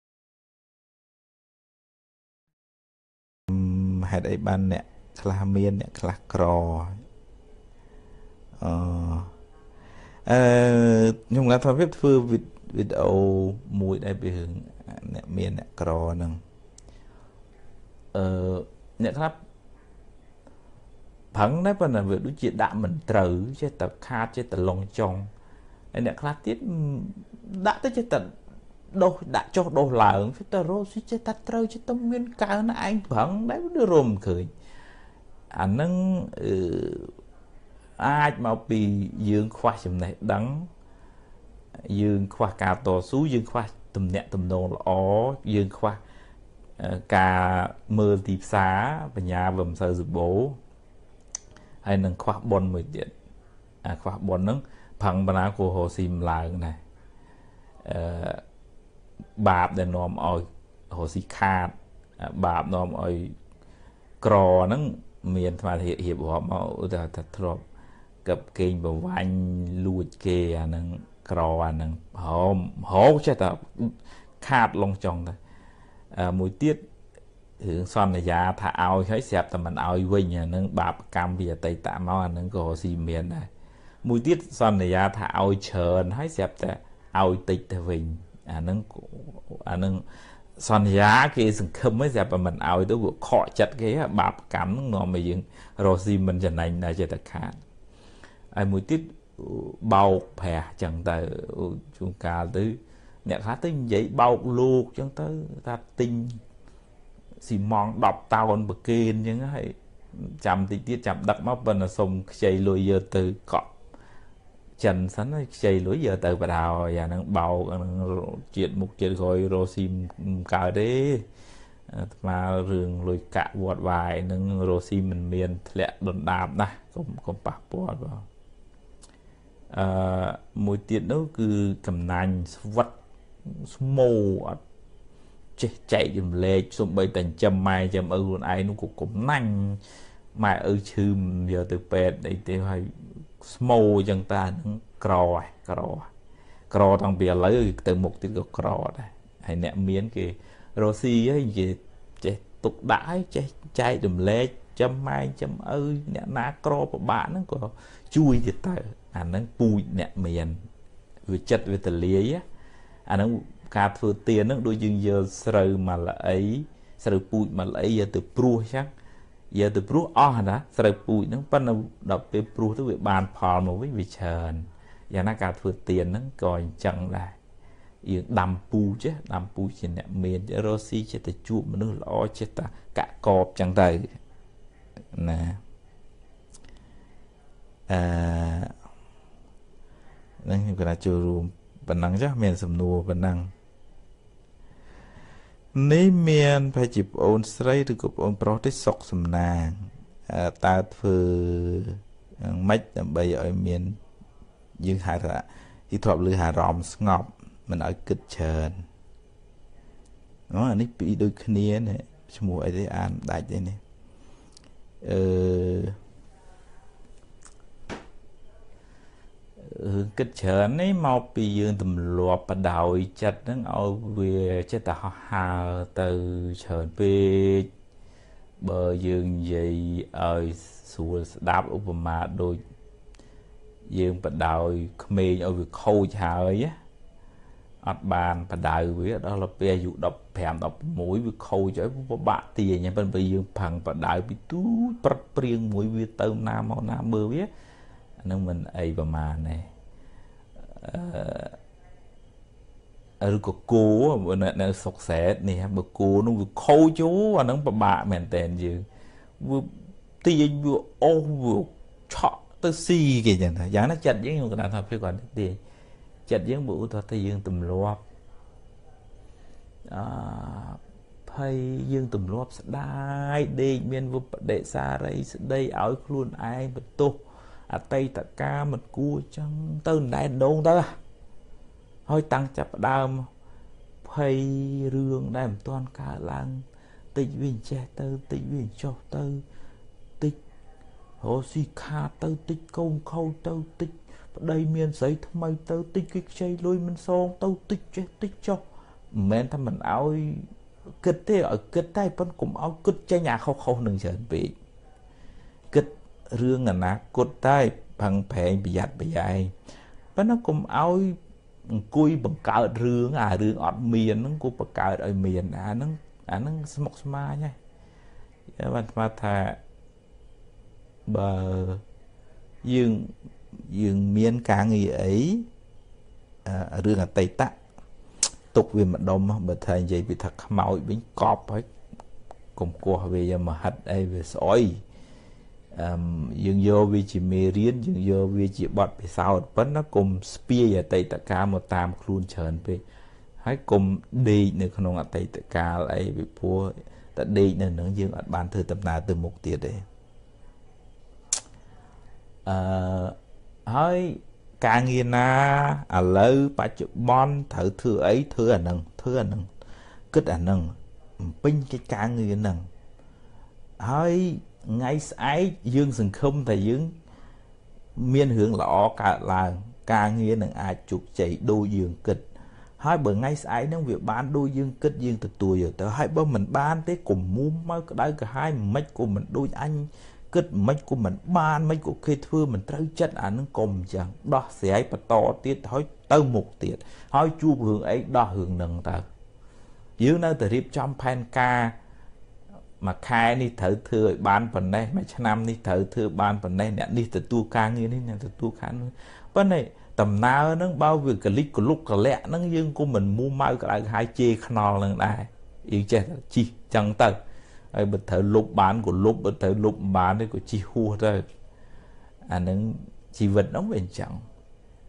hai đại ban nè khla miên nè khla cò nhưng mà phải viết thư video mùi đây bị hưởng nè miền nè cò nè nèครับphẳng đấy bên là việc đối chuyện đã mình trừ chứ tập khát chứ tập lòng chồng nè khát tiết đã tới chứ tập đâu đã cho đồ lợn phải tờ rô chứ ta trừ chứ tâm nguyên cao nó anh phẳng đấy đưa rùm cười anh nâng ai mà bị dương khoa chùm này đắng dương khoa cà tò sú dương khoa tùm nẹ tùm nô ó dương khoa cà mơ tiệp xá và nhà vầm sơ dự bố hay nâng khoa bon mười điện khoa bon nâng phẳng bà của hồ xìm là này bạp để nòm oi hồ xì khát bạp nòm oi cò nâng miền mà hiệp họ mẫu thật thọp gặp kênh bảo vanh lùi kê nâng cò nâng hố chứ ta khát lòng chồng thôi mùi tiết hướng xoan là giá thả ao khói xẹp tầm mình ao vinh nâng bạp cam bìa tây tạ máu nâng cổ xì miền này mùi tiết xoan là giá thả ao chờ khói xẹp ta ao tịch ta vinh nâng xoan giá cái sừng khâm mới dẹp và mình ao tới vụ khó chặt cái bạp cắm nó mà dừng rồi gì mình dần này là cho ta khát ai mùi tiết bao phè chẳng tới chúng ta tới nè khá tới vậy bao luộc chẳng tới ta tinh xì mòn đọc tao còn bực kên nhưng hay chạm tí tiết chạm đặc móc bên là sông chạy lùi giờ từ cọp chân sẵn chơi lối giờ từ bắt đầu và nó bầu chuyện một chuyện rồi rồi sim cào đấy mà rừng lùi cả vọt vài nâng rồi sim mình miền lẹ đồn đàm này cũng bạc bọt vào mùi tiện đó cứ cầm nành vật mù chạy dùm lệ xung bay tầng châm mai châm luôn ai nó cũng nành mà chìm giờ từ pet đây thì hay small chân ta nó cro thằng bìa lấy từ một tiếng cro này hay nẹm miếng kì rosi ấy gì tục đãi chạy đùm lê châm mai châm nẹ ná cro của bạn nó có chui thì ta nó bùi nẹm miền vừa chất về tờ lía nó cà phê tiền nó đôi chừng giờ sờ mà lại sờ bụi mà lại giờ từ pro chắc giờ từ pro đó sờ bụi nó bắt đầu đọc về pro tới việc bàn phò một với chờn giờ nó cà phê tiền nó còn chẳng lại yên đầm pu chứ đầm pu trên nệm miền chứ rosi chứ từ chuột mà nó lo chứ ta cả cọp chẳng tay nè nên cái là chưa bản năng chắc miền sầm nua bản năng ní miền phải chụp ôn sấy từ cục ôn pro tới sọc sầm nàng ta phừ mấy bây giờ miền dương hải ra thì thọp lư hà ròm ngọc mình ở kịch trần nó là nít bị đôi kia này mùa ấy để ăn đại đây này kịch trần ấy mau bị dương tùm lọp và đào chặt nó ở về chết ta hà từ trần về bờ dương gì ở sùa đáp mà đôi dương và đào khmer ở việc khâu trời á bàn và đào với đó là bây giờ đọc phèm đọc mũi với khâu cho bạn tiền nha bên bây giờ phẳng và đào bị tú bật riêng mũi với tôm nam màu nam mơ biết nên mình ấy và mà này ở có cô nó sọc xẻ nè bậc cô nó vừa khâu chú và nó bà mền tên gì vừa tiền vừa ô vừa chọ tới xì kìa chẳng thà giá nó chặt với người ta thôi phải còn tiền chặt với bữa thôi tay dương tùm lốp hay dương tùm lốp đai đi miền vô để xa đây đây áo luôn ai bật tô tây tạ ca mình cua chân tên đại đôn đó thôi tăng chập đam hay rương đây một toàn cả làng tịch viên che tơ tịch viên cho tơ tịch hồ si kha tơ tịch công khâu tơ tịch đây miền giấy tham mây tơ tịch cái chơi lôi mình son tơ tịch che tịch cho men thằng mình áo kịch thế ở kịch tay vẫn cũng áo kịch chơi nhà khâu khâu đừng sợ bị kịch rương là nát cột tay bằng phèn bị giặt bị dài và nó cũng áo cùi bằng cào rương rương ọt miền nó cũng bằng cào ở miền nó smok sma nhá và mà thà bờ dương miền cả người ấy rương là tây tạng tục về mặt đông bờ thầy vậy bị thật mạo bị cọp ấy cùng qua về giờ mà hạt đây về sỏi dương vô vì chỉ mê riêng dương vô vì chỉ bọt về sau vẫn nó cùng spear ở tây tạ ca một tam luôn chờn về hãy cùng đi nữa không ở tây tạ ca lại bị pua ta đi nên nó dương ở bàn thư tập nào từ một tiệt đấy hãy càng nghiền na lâu ba chục bon thử thừa ấy thừa nâng kết nâng pin cái càng nghiền nâng hãy ngay ấy dương sừng không thầy dương miên hưởng lọ cả là càng nghĩa là ai chụp chạy đôi dương kịch hai bữa ngay ấy nó việc bán đôi dương kịch dương từ tuổi rồi tới hai bữa mình bán thế cùng mua mới cái cả hai mấy của mình đôi anh kịch mấy của mình ban mấy của khi thưa mình tới chất nó cùng chẳng đó sẽ ấy và to tiết hỏi tới một tiết hỏi chu hưởng ấy đo hưởng nâng tờ dưới nơi từ riêng trong pan ca mà khai đi thử thừa ban phần đây mấy năm đi thử thừa ban phần đây nè đi từ tu ca như thế này từ tu khán vấn này tầm nào nó bao việc cái lít của lúc cả lẹ nó dương của mình mua mai cái hai chê khăn lần này yêu chết chi chẳng tờ ai bật thử lục bán của lục bật thử lục bán đấy của chi hua thôi nó chi vật nó bên chẳng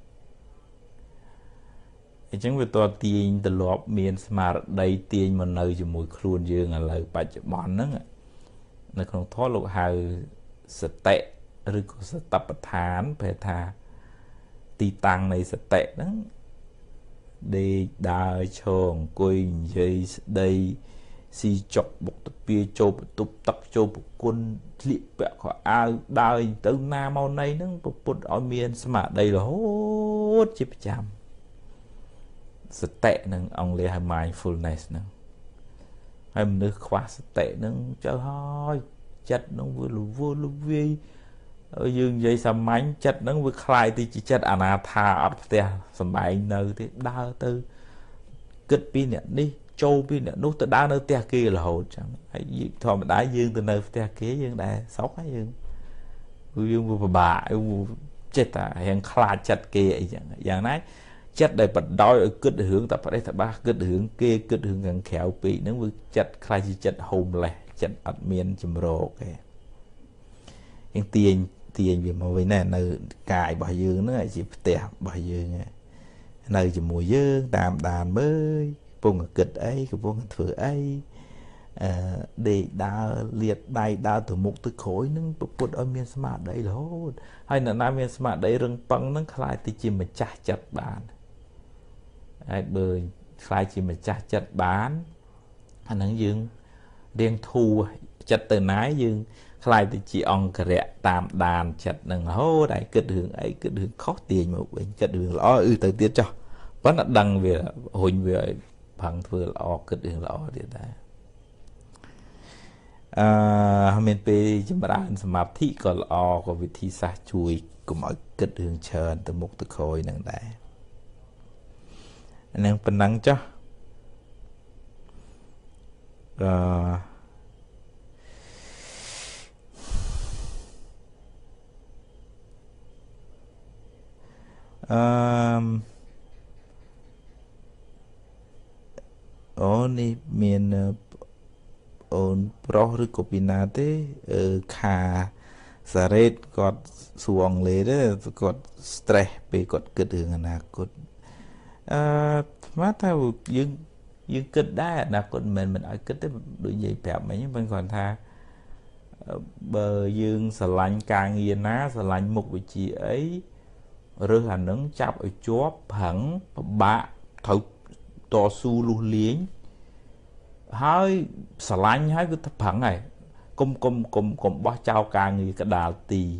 chẳng về to tiền từ lọp miền mà đây tiền mà nơi cho mùi khuôn dương là lời bà chợ bọn đó nó không thoát lộ hào sẽ tệ rồi có sẽ tập thán về thà tì tăng này sẽ tệ đó đi đài chồng quỳ dây đây si chọc bọc tập bia châu tục tập châu bọc quân liệp bẹ khỏi ai đài tới na mau này nó bột ở miền mà đây là hốt chip chạm sẽ tệ nâng ông lê hai mindfulness nâng hay mình được khóa sẽ tệ nâng cho hơi chất nó vừa lúc vi ở dương dây xăm mánh chất nó vừa khai thì chỉ chất à na tha ở đây xăm bài nơi thế đa tư kết pin nè đi châu pin nè nút tới đá nơi tia kia là hồ chẳng hãy thôi mà đá dương từ nơi tia kia dương đã sốc hay dương dương vừa bà chết à hẹn khai chất kia dạng này chất đây bật đói ở kết hướng tập ở đây tập ba kết hướng kia kết hướng gần khéo bị nó vừa chất khai chỉ chất hùng lẻ chất admin chìm rồ kìa nhưng tiền vì mà với này nơi cài bà dương nó chỉ tẹp bà dương nơi chỉ mùi dương đàm đàn mới vùng ở kịch ấy cái vùng thừa ấy để đa liệt đai đa từ một từ khối nó bột ở miền smart đấy là hốt hay là nam miền smart đấy rừng băng nó khai thì chỉ mà chặt chặt bàn ai bơi khai chỉ mà chặt bán anh ấy dương đen thu chặt từ nái dương khai thì chỉ on cái rẻ tam đàn chặt đằng hô đại kết hướng ấy kết hướng khó tiền một bên kết hướng lo từ tiết cho vẫn là đăng về hồi về bằng vừa lo kết hướng lo thì đấy mình về chúng ta ăn sắm thị còn lo có vị thị sa chui cùng mọi kết hướng chờ từ một từ khối nâng đấy anh em phân năng choนี่miền ôn pro rồi copina thế khá sa rết có xuồng lệ đó có stress bị có kết đường anh à có mà theo dương kết đá anh à con mình ở kết đấy đôi giày bẹp mấy bên còn tha bờ dương sờ lạnh càng nghiền ná sờ lạnh một vị trí ấy rồi hành nướng chắp ở chóp hẳn bạ thấu to su luôn liếng hơi sờ lạnh hơi cứ thấp hẳn này cùng bó trao càng người cái đà tì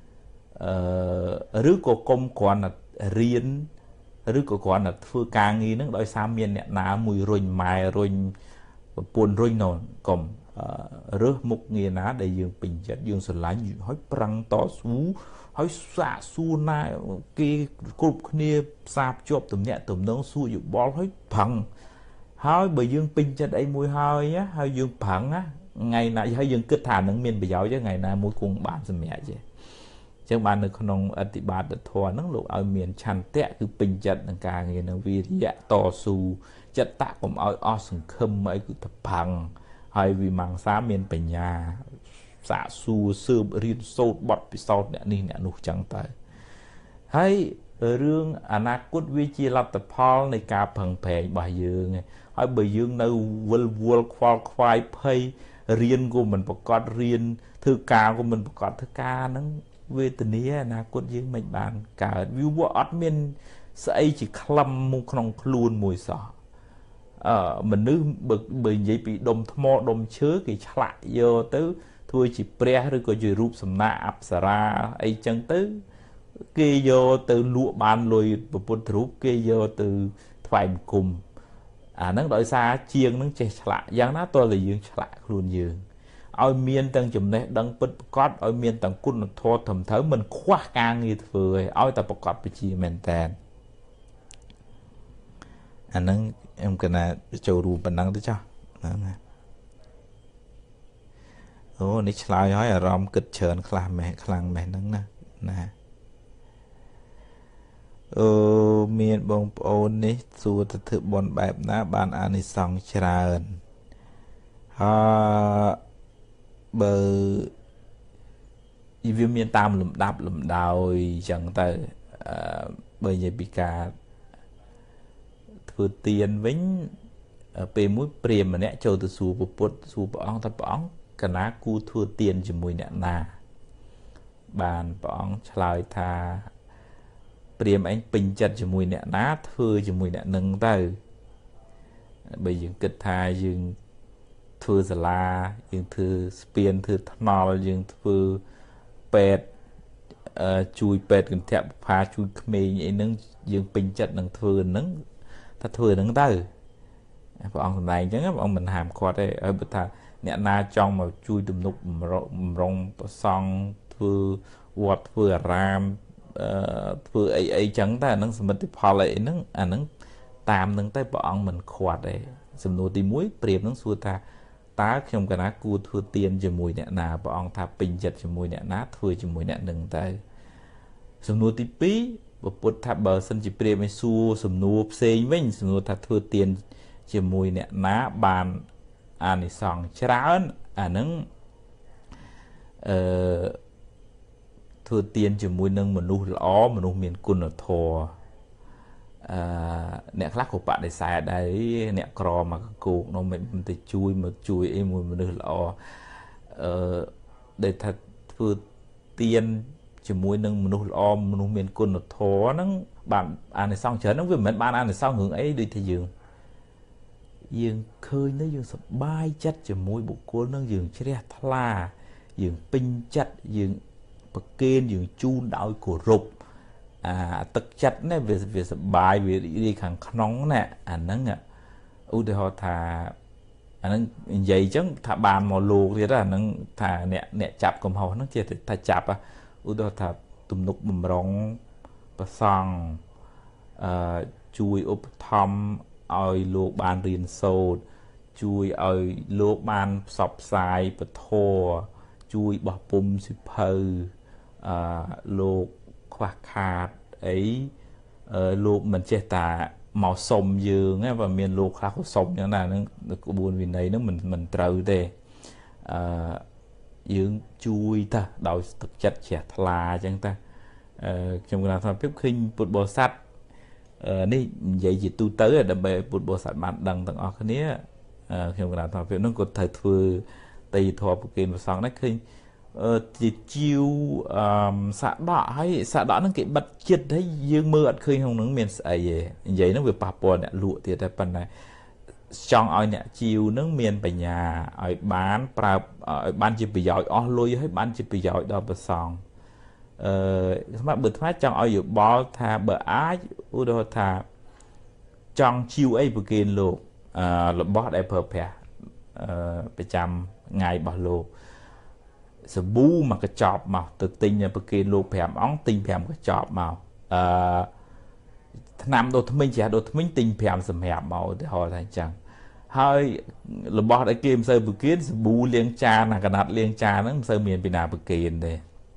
rứa của công còn là riêng rứa của còn là phương càng nghi nó đôi xa miền nè ná mùi rùi mài rùi buồn rùi nồn cùng rứa mục nghề ná để dương bình chất dương sờ lạnh hơi prăng to sú hơi xạ su này cái cục kia sạp chộp tụm nhẹ tụm nông su dụ bó hơi phẳng hơi bởi dương pin cho đây mùi hơi á hơi dương phẳng á ngày nào hơi dương kết thả nâng miền bây giờ chứ ngày nào mùi cùng bạn xem mẹ chứ chứ bạn được không ăn thì bạn được thua nó lục ở miền chăn tệ cứ pin chất cả người nó vì dạ to su chất tạ cũng ở sừng khâm ấy cứ thập phẳng hay vì màng xá miền bình nhà xả xu sơ riêng sâu bọt bị sâu nè ní nè nụ chẳng tới hay rương anakut vi chi lập tập Paul này cả phần phèn bài dương hay bài dương đâu vul khoai phây riêng của mình bọc cọt riêng thư ca của mình bọc cọt thư ca nó về tình ý anakut dương mình bàn cả view bộ admin sẽ chỉ khăm một con luôn mùi sọ mình nữ bởi vậy bị đom thmo đom chứa cái lại vô tới thôi chỉ pre rồi có gì rụp sầm nạ áp sara ấy chân tứ kia vô từ lụa bàn lùi một rụp kia vô từ thoại cùng nó đợi xa chiêng nó che lại giang nát tôi là dương lại luôn dương ôi miên tăng chùm này đăng bật cót ôi miên tăng cún thô thầm thớ mình khoa càng như vừa ôi ta bật cót bị chi men tàn nó em cần là châu rùa bình đăng tới choនេះឆ្លើយហើយអារម្មណ៍គិតច្រើនខ្លាំងមែនហ្នឹងណាមានបងប្អូននេះសួរទៅធ្វើបន់បែបណាបានអានិសង្សច្រើនបើវាមានតាមលំដាប់លំដោយអញ្ចឹងទៅបើនិយាយពីការធ្វើទៀនវិញពេលមួយព្រាហ្មណ៍ម្នាក់ចូលទៅសួរពុទ្ធសួរព្រះអង្គថាព្រះអង្គកណាគូធ្វើទៀនជាមួយអ្នកណាបានព្រះអង្គឆ្លើយថាព្រាហ្មណ៍ឯងពេញចិត្តជាមួយអ្នកណាធ្វើជាមួយអ្នកនឹងទៅបើយើងគិតថាយើងធ្វើសាលាយើងធ្វើស្ពានធ្វើថ្នល់យើងធ្វើពេទ្យជួយពេទ្យកន្ធៈបុប្ផាជួយក្មេងអីហ្នឹងយើងពេញចិត្តនឹងធ្វើហ្នឹងថាធ្វើហ្នឹងទៅព្រះអង្គសម្ដែងអញ្ចឹងព្រះអង្គមិនហាមឃាត់ទេហើយបើថាអ្នកណាចង់មកជួយទំនុកបំរុងប្រសង់ធ្វើវត្តធ្វើអារាមធ្វើអីចឹងតែអាហ្នឹងសមិទ្ធផលអីហ្នឹងអាហ្នឹងតាមហ្នឹងទៅព្រះអង្គមិនខាត់ទេសំណួរទី1ព្រាហ្មណ៍ហ្នឹងសួរថាតើខ្ញុំកណាគួរធ្វើទានជាមួយអ្នកណាព្រះអង្គថាពេញចិត្តជាមួយអ្នកណាធ្វើជាមួយអ្នកនឹងទៅសំណួរទី2ពុទ្ធថាបើសិនជាព្រាហ្មណ៍ឲ្យសួរសំណួរផ្សេងវិញសំណួរថាធ្វើទានជាមួយអ្នកណាបានអានិសង្សច្រើនអាហ្នឹងធ្វើទានជាមួយនឹងមនុស្សល្អមនុស្សមានគុណធម៌អ្នកខ្លះក៏បដិសេធដែរអ្នកក្រមកគោកនោះមិនទៅជួយអីមួយមនុស្សល្អដែលថាធ្វើទានជាមួយនឹងមនុស្សល្អមនុស្សមានគុណធម៌ហ្នឹងបានអានិសង្សច្រើនហ្នឹងវាមិនមែនបានអានិសង្សរឿងអីដូចថាយើងឃើញទៅយើងសប្បាយចិត្តជាមួយបុគ្គលហ្នឹងយើងជ្រះថ្លាយើងពេញចិត្តយើងប្រគេនយើងជូនដោយគោរពទឹកចិត្តនេះវាសបាយវារីករាយខាងក្នុងណាអាហ្នឹងឧទាហរណ៍ថាអាហ្នឹងនិយាយអញ្ចឹងថាបានមកលោកទៀតអាហ្នឹងថាអ្នកចាប់កំហុសហ្នឹងជាថាចាប់ឧទាហរណ៍ថាទំនុកបំរុងប្រសង់ជួយឧបត្ថម្ភឲ្យលោកបានរៀនសូត្រជួយឲ្យលោកបានផ្សព្វផ្សាយពធជួយបោះពុម្ពសិភៅលោកខ្វះខាតអីលោកមិនចេះតាមកសុំយើងណាបើមានលោកខ្លះក៏សុំចឹងណាហ្នឹងក្បួនវិន័យហ្នឹងមិនត្រូវទេយើងជួយតាដោយទឹកចិត្តជ្រះថ្លាចឹងតាខ្ញុំគណៈថាភាពឃើញពុទ្ធបរិស័ទនេះនិយាយជាទូទៅដើម្បីឲ្យពុទ្ធបរិស័ទបានដឹងទាំងអស់គ្នាខ្ញុំគណៈថាភាពហ្នឹងក៏ត្រូវធ្វើតេយ្យធម៌ប្រគេនព្រះសង្ឃដែរឃើញជាជីវសាដកហើយសាដកហ្នឹងគេបិទចិត្តហើយយើងមើលអត់ឃើញក្នុងហ្នឹងមានស្អីទេនិយាយហ្នឹងវាប៉ះពាល់អ្នកលក់ទៀតតែប៉ុន្តែចង់ឲ្យអ្នកជីវហ្នឹងមានបញ្ញាឲ្យបានប្រើឲ្យបានជាប្រយោជន៍អស់លុយហើយបានជាប្រយោជន៍ដល់ព្រះសង្ឃស្មាបើថ្មចង់ឲ្យយោបល់ថាបើអាចឧទាហរណ៍ថាចង់ជីវអីប្រគេនលោករបស់ដែលប្រើប្រាស់ប្រចាំថ្ងៃរបស់លោកសាប៊ូមកកញ្ចប់មកទៅទិញប្រគេនលោក5អង្គទិញ5កញ្ចប់មកថ្នាំដូរធ្មេញជ្រះដូរធ្មេញទិញ5សម្រាប់មកឧទាហរណ៍ថាអញ្ចឹងហើយរបស់ដែលគេមិនសូវប្រគេនសាប៊ូលាងចានកណាត់លាងចានហ្នឹងមិនសូវមានពីណាប្រគេនទេ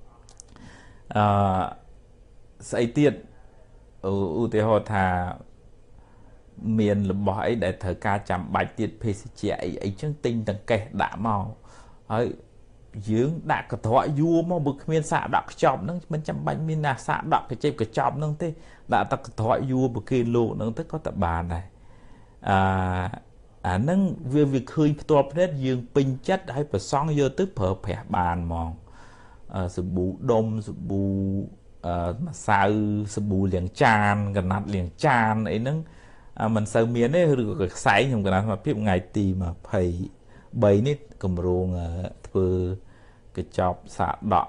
ស្អីទៀតឧទាហរណ៍ថាមានរបស់អីដែលត្រូវការចាំបាច់ទៀតភេសជ្ជៈអីចឹងទិញទាំងកេះដាក់មកហើយយើងដាក់កត្រកយួរមកបើគ្មានសាកដកខ្ចប់ហ្នឹងមិនចាំបាច់មានណាសាកដកកញ្ចប់ហ្នឹងទេដាក់តែកត្រកយួរប្រគេនលោកហ្នឹងទៅក៏តែបានដែរអាហ្នឹងវាឃើញផ្ទាល់ភ្នែកយើងពេញចិត្តហើយប្រសង់យកទៅប្រើប្រាស់បានហ្មងសាប៊ូដុំសាប៊ូម្សៅសាប៊ូលាងចានកណាត់លាងចានអីហ្នឹងមិនសូវមានទេឬក៏ខ្សែខ្ញុំកណាត់មកភាពថ្ងៃទី23នេះកម្រងធ្វើកញ្ចប់សាកដក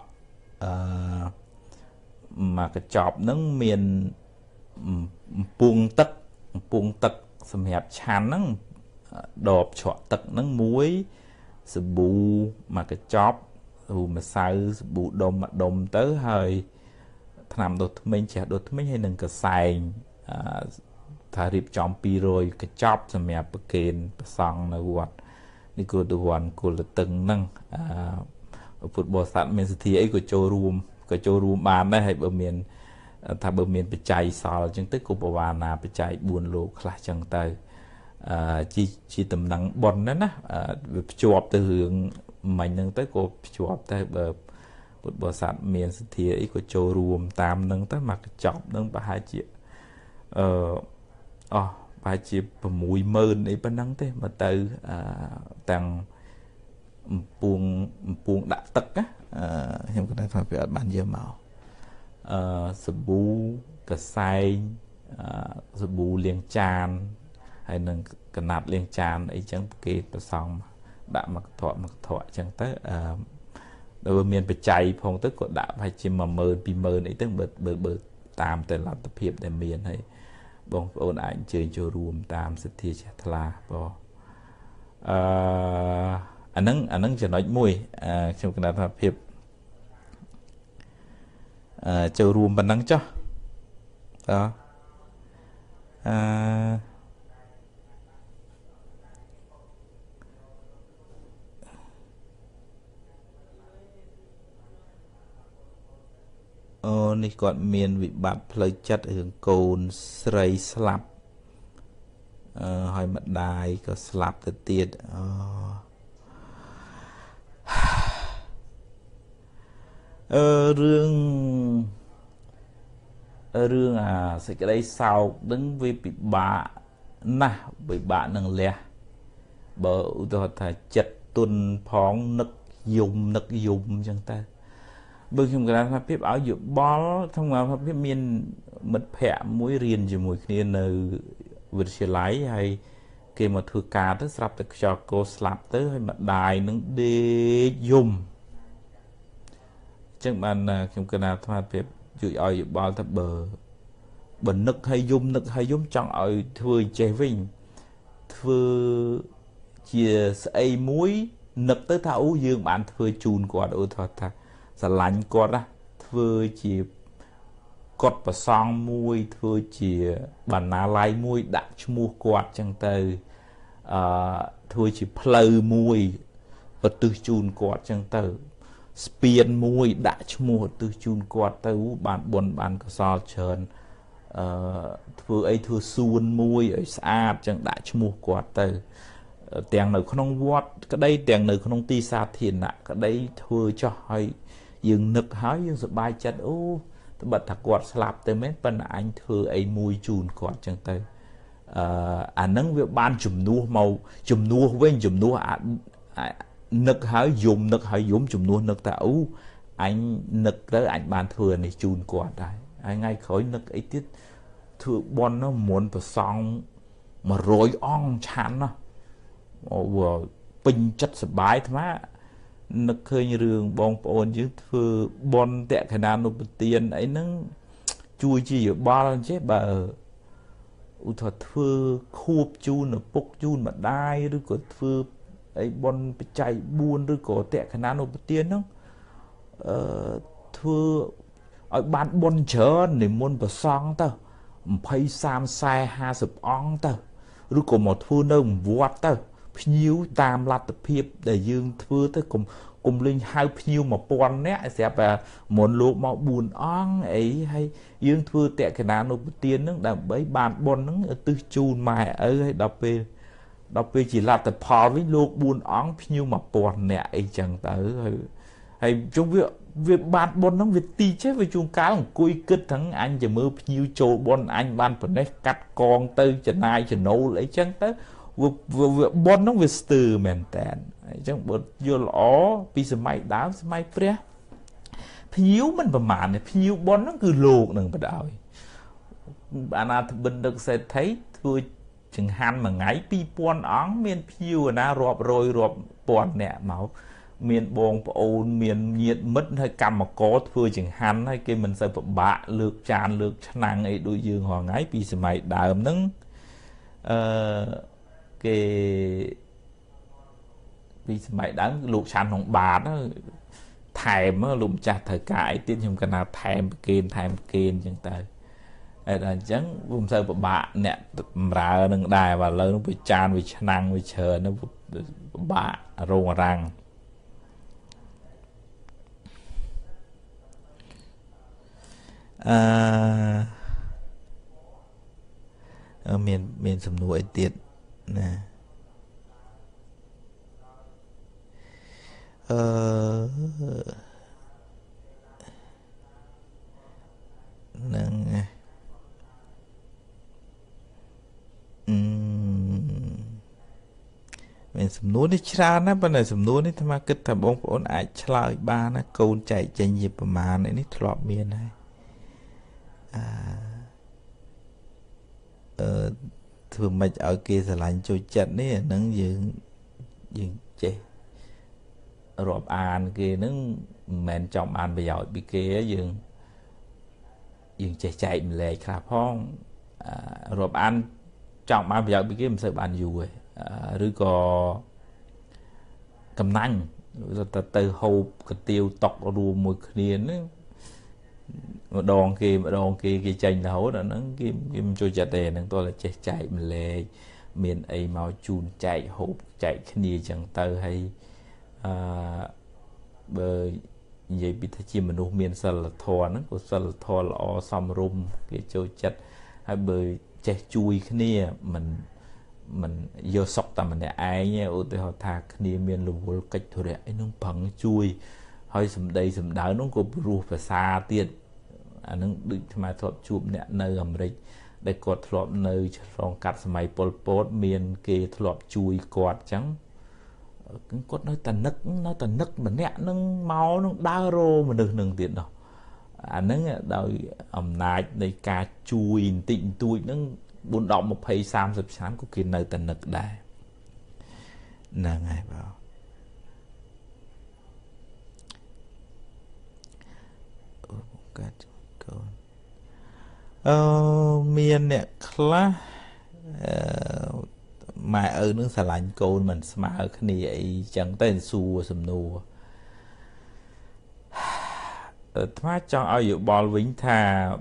មកកញ្ចប់ហ្នឹងមានអំពង់ទឹកសម្រាប់ឆាន់ហ្នឹងដបច្រក់ទឹកហ្នឹងមួយសាប៊ូមកកញ្ចប់ម្សៅសាប៊ូដុំមួយដុំទៅហើយថ្នាំដុសធ្មេញជ្រះដុសធ្មេញហើយនឹងកសែងថារៀបចំ200កញ្ចប់សម្រាប់ប្រគេនព្រះសង្ឃនៅវត្តនេះគោលវ័នគោលតឹងហ្នឹងពុទ្ធបរិស័ទមានសទ្ធាអីក៏ចូលរួមបានដែរហើយបើមានបច្ច័យសល់អញ្ចឹងទៅក៏បវាណាបច្ច័យ4លោកខ្លះអញ្ចឹងទៅជាតំណែងប៉ុនណាវាភ្ជាប់ទៅរឿងមិញហ្នឹងទៅក៏ភ្ជាប់ទៅបើពុទ្ធបរិស័ទមានសទ្ធាអីក៏ចូលរួមតាមហ្នឹងទៅមកកញ្ចប់ហ្នឹងប្រហែលជាប្រហែលជា60000អីប៉ុណ្ណឹងទេមកទៅទាំងអំពងដាក់ទឹកណាខ្ញុំគិតថាវាអត់បានយកមកសាប៊ូកសែងសាប៊ូលាងចានហើយនឹងកណាត់លាងចានអីចឹងគេប្រសង់ដាក់មកកថក់អញ្ចឹងទៅដោយមានបច្ច័យផងទៅក៏ដាក់ប្រហែលជា10000 20000អីទៅបើតាមតែលទ្ធភាពដែលមានហើយបងប្អូនអាចអញ្ជើញចូលរួមតាមសិទ្ធាជ្រះថ្លាបងអាហ្នឹងចំណុចមួយខ្ញុំគណនាថាភាពចូលរួមប៉ុណ្ណឹងចុះនេះគាត់មានវិបត្តិផ្លូវចិត្តរឿងកូនស្រីស្លាប់ហើយម្ដាយក៏ស្លាប់ទៅទៀតរឿងសេចក្តីសោកនឹងវាពិបាកណាស់ពិបាកនឹងលះបើឧទាហរណ៍ថាចិត្តទុនផងនឹកយំអញ្ចឹងទៅបើខ្ញុំគណនាថាភាពឲ្យយោបល់ធម្មតាភាពមានមិត្តភ័ក្តិមួយរៀនជាមួយគ្នានៅវិទ្យាល័យហើយគេមកធ្វើការទៅស្រាប់តែខ្យល់កោស្លាប់ទៅហើយម្ដាយនឹងដេកយំអញ្ចឹងបានខ្ញុំគណនាថាភាពជួយឲ្យយោបល់ថាបើនឹកហើយយំចង់ឲ្យធ្វើចេះវិញធ្វើជាស្អីមួយនឹកទៅថាអូយើងបានធ្វើជូនគាត់អូថាស្រឡាញ់គាត់ណាធ្វើជាកត់ប្រសងមួយធ្វើជាបណ្ណាល័យមួយដាក់ឈ្មោះគាត់ចឹងទៅធ្វើជាផ្លូវមួយឧទ្ទិសជូនគាត់ចឹងទៅស្ពានមួយដាក់ឈ្មោះឧទ្ទិសជូនគាត់ទៅបានបុណ្យបានកុសលច្រើនធ្វើអីធ្វើសួនមួយឲ្យស្អាតចឹងដាក់ឈ្មោះគាត់ទៅទាំងនៅក្នុងវត្តក្តីទាំងនៅក្នុងទីសាធារណៈក្តីធ្វើចោះឲ្យយើងនឹកហើយយើងសប្បាយចិត្តអូត្បិតថាគាត់ស្លាប់ទៅមែនប៉ុន្តែអញធ្វើអីមួយជូនគាត់ចឹងទៅអាហ្នឹងវាបានជំនួសមកជំនួសវិញជំនួសនឹកហើយយំជំនួសនឹកថាអូអញនឹកទៅអញបានធ្វើនេះជូនគាត់ដែរហើយថ្ងៃក្រោយនឹកអីទៀតធ្វើបន់នោះមុនប្រសង់100អង្គឆាន់ណាអូពេញចិត្តសប្បាយអាត្មានឹកឃើញរឿងបងប្អូនយើងធ្វើបន់តក្កណានុពទានអីហ្នឹងជួយជាយោបល់អញ្ចេះបើឧទាហរណ៍ធ្វើខួបជូនឪពុកជូនម្ដាយឬក៏ធ្វើអីបន់បច្ច័យ4ឬក៏តក្កណានុពទានហ្នឹងធ្វើឲ្យបានបន់ច្រើននិមន្តប្រសង់ទៅ20 30 40 50អង្គទៅឬក៏មកធ្វើនៅវត្តទៅភ្ញៀវតាមលទ្ធភាពដែលយើងធ្វើទៅកុំលេងហៅភ្ញៀវ1000នាក់ស្រាប់តែមុនលោកមក4អង្គអីហើយយើងធ្វើតក្កណានុពទានហ្នឹងដើម្បីបានបុណ្យហ្នឹងឧទ្ទិសជូនម៉ែឪហើយដល់ពេលជាលទ្ធផលវិញលោក4អង្គភ្ញៀវ1000នាក់អីចឹងទៅហើយជុំវាបានបុណ្យហ្នឹងវាទីចេះវាជួនកាលអង្គុយគិតទាំងអញจะមើលភ្ញៀវចូលបុណ្យអញបានប៉ុណ្ណេះកាត់កងទៅចំណាយចំណូលអីចឹងទៅវាបនហ្នឹងវាស្ទើរមែនតើអញ្ចឹងបើយល់ល្អពីសម័យដើមសម័យព្រះភ្ញៀវមិនប្រមាណទេភ្ញៀវបនហ្នឹងគឺលោកនឹងបដ ாய் អាណាធិបិណ្ឌិកសេដ្ឋីធ្វើចង្ហាន់មួយថ្ងៃ2000អង្គមានភ្ញៀវណារាប់រយរាប់ពាន់នាក់មកមានបងប្អូនមានញាតិមិត្តហើយកម្មករធ្វើចង្ហាន់ហើយគេមិនសូវពិបាកលើកចានលើកឆ្នាំងអីដូចយើងរាល់ថ្ងៃពីសម័យដើមហ្នឹងគេពីសម័យដើមលោកឆានក្នុងបាតថែមលោកម្ចាស់ត្រូវការអីទៀតខ្ញុំកណាថែមប្រគេនអញ្ចឹងទៅហើយដល់អញ្ចឹងវាមិនសូវពិបាកអ្នកបម្រើនឹងដែរបើឥឡូវនោះវាចានវាឆ្នាំងវាច្រើននោះពិបាករងរាំងមានសំណួរអីទៀតណាហ្នឹងមានសំណួរនេះច្រើនណាស់ប៉ុន្តែសំណួរនេះអាគិតថាបងប្អូនអាចឆ្លើយបានណាកូនចែកចេញជាប្រមាណនេះធ្លាប់មានហើយធ្វើម៉េចឲ្យគេស្រឡាញ់ចូលចិត្តនេះហ្នឹងយើងចេះរាប់អានគេហ្នឹងមិនមែនចង់បានប្រយោជន៍ពីគេយើងចេះចែកម្លែកខ្លះផងរាប់អានចង់បានប្រយោជន៍ពីគេមិនសូវបានយូរទេឬក៏កំណាញ់ទៅហូបកាទៀវតុករួមមួយគ្នាហ្នឹងម្ដងគេចេញរហូតអាហ្នឹងគេមិនចូលចិត្តទេហ្នឹងតើចេះចែកម្លែកមានអីមកជូនចែកហូបចែកគ្នាចឹងទៅហើយបើនិយាយពីថាជាមនុស្សមានសិលធម៌ហ្នឹងក៏សិលធម៌ល្អសមរម្យគេចូលចិត្តហើយបើចេះជួយគ្នាមិនយកសុកតែម្នាក់ឯងឧទាហរណ៍ថាគ្នាមានរវល់កិច្ចធុរៈអីហ្នឹងប្រឹងជួយហើយសម្ដីសម្ដៅហ្នឹងក៏ព្រោះភាសាទៀតអាហ្នឹងដូចថ្មធ្លាប់ជួបអ្នកនៅអាមេរិកដែលគាត់ធ្លាប់នៅឆ្លងកាត់សម័យប៉ុលពតមានគេធ្លាប់ជួយគាត់អញ្ចឹងគាត់នៅតែនឹកម្នាក់នឹងមកនឹងដើររមនុស្សនឹងទៀតនោះអាហ្នឹងដោយអំណាចនៃការជួយបន្តិចបន្តួចហ្នឹង4 10 20 30 ឆ្នាំក៏គេនៅតែនឹកដែរហ្នឹងហើយបងកាត់កូនមានអ្នកខ្លះម៉ែឪនឹងស្រឡាញ់កូនមិនស្មើគ្នាអីចឹងទៅសួរសំណួរថ្មចង់ឲ្យយោបល់វិញថា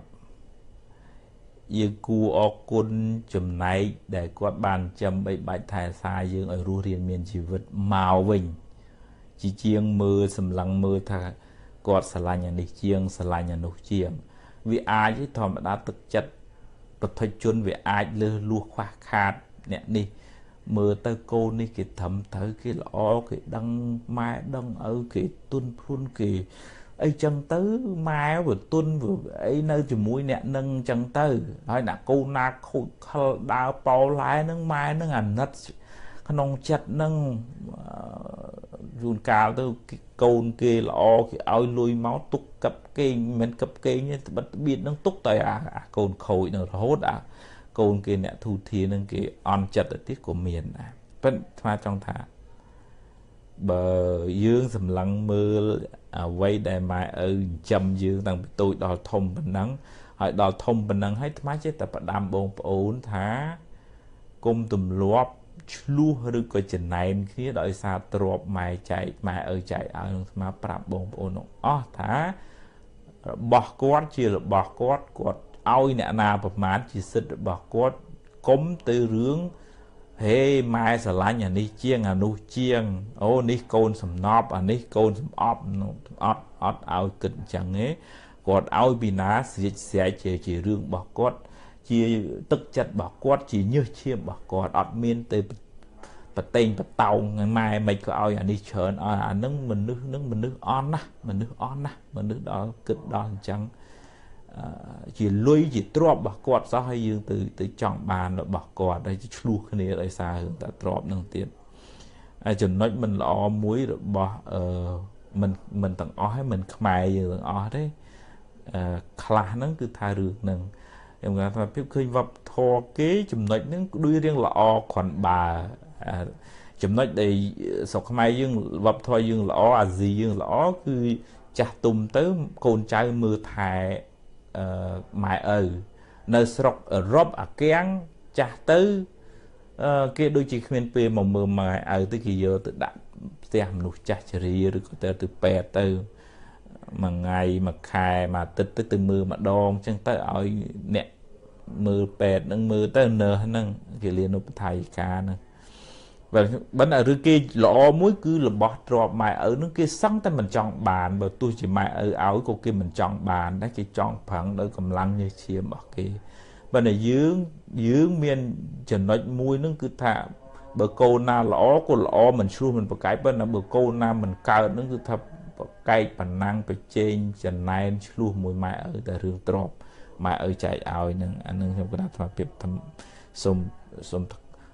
យើងគួរអរគុណចំណែកដែលគាត់បានចាំបីបាច់ថែសារយើងឲ្យរស់រានមានជីវិតមកវិញជាងមើលសម្លឹងមើលថាគាត់ស្រឡាញ់អានេះជាងស្រឡាញ់អានោះជាងវាអាចធម្មតាទឹកចិត្តប្រតិជនវាអាចលើសលួសខ្វះខាតអ្នកនេះមើលទៅកូននេះគេត្រឹមត្រូវគេល្អគេដឹងម៉ែដឹងឪគេទុនភ្លុនគេអីចឹងទៅម៉ែវាទុនអីនៅជាមួយអ្នកនឹងចឹងទៅហើយអ្នកកូនណាខូចខលដើរប៉ោឡែនឹងម៉ែនឹងអាណិតក្នុងចិត្តនឹងជួនកាលទៅកូនគេល្អគេឲ្យលុយមកទុកកັບគេមិនកັບគេទេត្បិតបៀតនឹងទុកតែអាកូនខូចនឹងរហូតអាកូនគេអ្នកធូធានឹងគេអន់ចិត្តទៅទៀតក៏មានដែរប៉ុន្តែថ្មចង់ថាបើយើងសម្លឹងមើលអ្វីដែលម៉ែឪចិញ្ចឹមយើងតាំងពីតូចដល់ធំប៉ុណ្ណឹងហើយដល់ធំប៉ុណ្ណឹងហើយថ្មចេះតែផ្ដាំបងប្អូនថាគុំទម្លាប់ឆ្លោះឬក៏ចំណែនគ្នាដោយសារទ្របម៉ែឪចែកឲ្យនឹងថ្មប្រាប់បងប្អូនអស់ថារបស់គាត់ជារបស់គាត់ឲ្យអ្នកណាប្រមាណជាសិទ្ធិរបស់គាត់គុំទៅរឿងហេម៉ែស្រឡាញ់អានេះជាងអានោះជាងអូនេះកូនសំណប់អានេះកូនសំអប់អត់ឲ្យគិតអញ្ចឹងទេគាត់ឲ្យពីណាស្រិចស្រែកជារឿងរបស់គាត់ជាទឹកចិត្តរបស់គាត់ជាញើសឈាមរបស់គាត់អត់មានទៅបតេងបតោងម៉ែមិនក៏ឲ្យអានេះច្រើនឲ្យអានឹងមនុស្សអន់ណាស់មនុស្សដល់គិតដល់អញ្ចឹងជាលុយជាទ្រព្យរបស់គាត់សោះហើយយើងទៅចង់បានរបស់គាត់ហើយឆ្លោះគ្នាដោយសាររឿងតែទ្រព្យនឹងទៀតហើយចំណុចមិនល្អមួយរបស់មិនទាំងអស់ហើយមិនខ្មែរយើងទាំងអស់ទេខ្លះហ្នឹងគឺថារឿងហ្នឹងខ្ញុំគាត់ថាភាពឃើញវប្បធម៌គេចំណុចហ្នឹងដូចរៀងល្អគ្រាន់បើចំណុចដែលស្រុកខ្មែរយើងវប្បធម៌យើងល្អអាស៊ីយើងល្អគឺចាស់ទុំទៅកូនចៅមើលថែម៉ែឪនៅស្រុកអឺរ៉ុបអាកាំងចាស់ទៅគេដូចជាគ្មានពេលមកមើលម៉ែឪទៅគេយកទៅដាក់ផ្ទះមនុស្សចាស់ជរាឬក៏ទៅពេទ្យទៅមួយថ្ងៃមួយខែមួយអាទិត្យទៅមើលម្ដងអញ្ចឹងទៅឲ្យអ្នកមើលពេទ្យនឹងមើលទៅនើហ្នឹងគេលានុបដ្ឋាយិកាហ្នឹងបើឬគេល្អមួយគឺរបស់ទ្របម៉ែឪហ្នឹងគេសឹងតែមិនចង់បានបើទោះជាម៉ែឪឲ្យក៏គេមិនចង់បានដែរគេចង់ប្រឹងដោយកម្លាំងញើសឈាមរបស់គេបើតែយើងមានចំណុចមួយហ្នឹងគឺថាបើកូនណាល្អក៏ល្អមិនឆ្លោះមិនប្រកែកបើបើកូនណាមិនកើតហ្នឹងគឺថាប្រកែកប៉ុណ្ណាំងប្រជែងចំណែនឆ្លោះមួយម៉ែឪតែរឿងទ្របម៉ែឪចែកឲ្យហ្នឹងអានឹងខ្ញុំគិតថាភាពសូម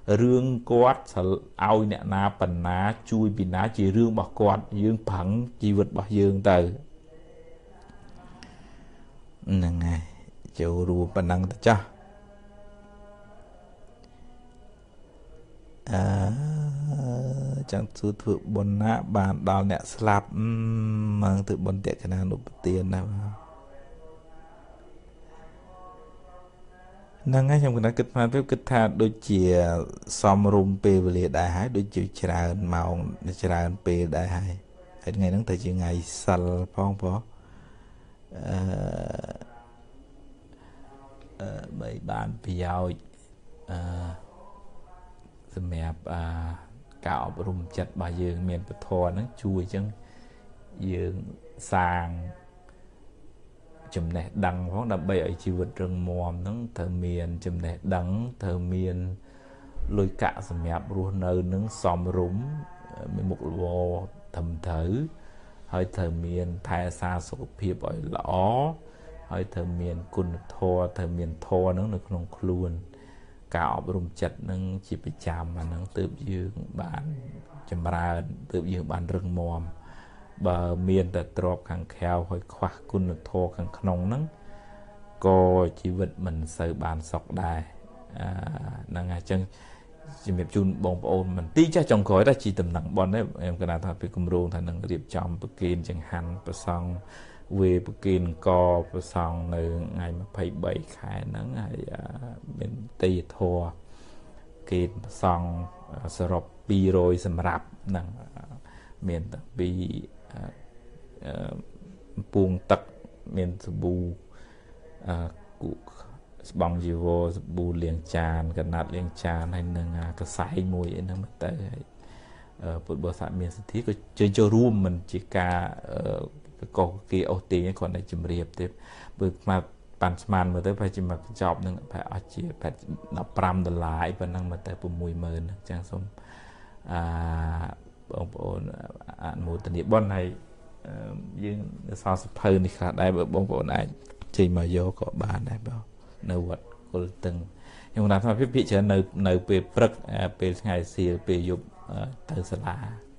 រឿងគាត់ឲ្យអ្នកណាបណ្ណាជួយពីណាជារឿងរបស់គាត់យើងប្រឹងជីវិតរបស់យើងទៅហ្នឹងហើយចូលរួមប៉ុណ្ណឹងទៅចាស់ចាំសួរធ្វើបុណ្យណាបានដល់អ្នកស្លាប់មកធ្វើបុណ្យតេកណានុពទានណាហ្នឹងហើយខ្ញុំគិតថាគិតថាដូចជាសំរុំពេលវេលាដែរហើយដូចជាច្រើនម៉ោងច្រើនពេលដែរហើយថ្ងៃហ្នឹងទៅជាថ្ងៃសិលផងបងបីបានប្រយោជន៍សម្រាប់ការអប់រំចិត្តរបស់យើងមានពធហ្នឹងជួយអញ្ចឹងយើងសាងចំណេះដឹងផងដើម្បីឲ្យជីវិតរឹងមាំហ្នឹងត្រូវមានចំណេះដឹងត្រូវមានលុយកាក់សម្រាប់រស់នៅនឹងសមរម្យមានមុខរបរត្រឹមត្រូវហើយត្រូវមានថែសារសុខភាពឲ្យល្អហើយត្រូវមានគុណធម៌ត្រូវមានធម៌ហ្នឹងនៅក្នុងខ្លួនការអប់រំចិត្តនឹងជាប្រចាំអាហ្នឹងទើបយើងបានចម្រើនទើបយើងបានរឹងមាំបើមានតែទ្រពខាងក្រៅហើយខ្វះគុណធម៌ខាងក្នុងហ្នឹងក៏ជីវិតមិនសូវបានសុខដែរហ្នឹងហើយអញ្ចឹងជំរាបជូនបងប្អូនមិនទីចាស់ចុងក្រោយដែរជាតំណែងបនដែរខ្ញុំគិតថាពេលគម្រោងថានឹងរៀបចំប្រគេនចង្ហាន់ប្រសង់វេប្រគេនកប្រសង់នៅថ្ងៃ23ខែហ្នឹងហើយមានទេយធម៌គេប្រសង់សរុប200សម្រាប់ហ្នឹងមានតាំងពីពួងទឹកមានសាប៊ូគូស្បង់ជីវរសាប៊ូលាងចានកណាត់លាងចានហើយនឹងកសែងមួយអីហ្នឹងទៅហើយពុទ្ធបរិស័ទមានសិទ្ធិក៏ចូលរួមមិនជាការកុសគេអូសទាញគ្រាន់តែជម្រាបទេបើមកប៉ាន់ស្មានមើលទៅប្រហែលជាមកកញ្ចប់នឹងប្រហែលអស់ជា$15អីប៉ុណ្ណឹងមកទៅ60000អញ្ចឹងសូមបងប្អូនអនុមោទនាបុណ្យហើយយើងសរសភៅនេះខ្លះដែរបើបងប្អូនអាចចេញមកយកក៏បានដែរបងនៅវត្តគុលតឹងខ្ញុំថាភាគច្រើននៅពេលព្រឹកពេលថ្ងៃសៀលពេលយប់ទៅសាលា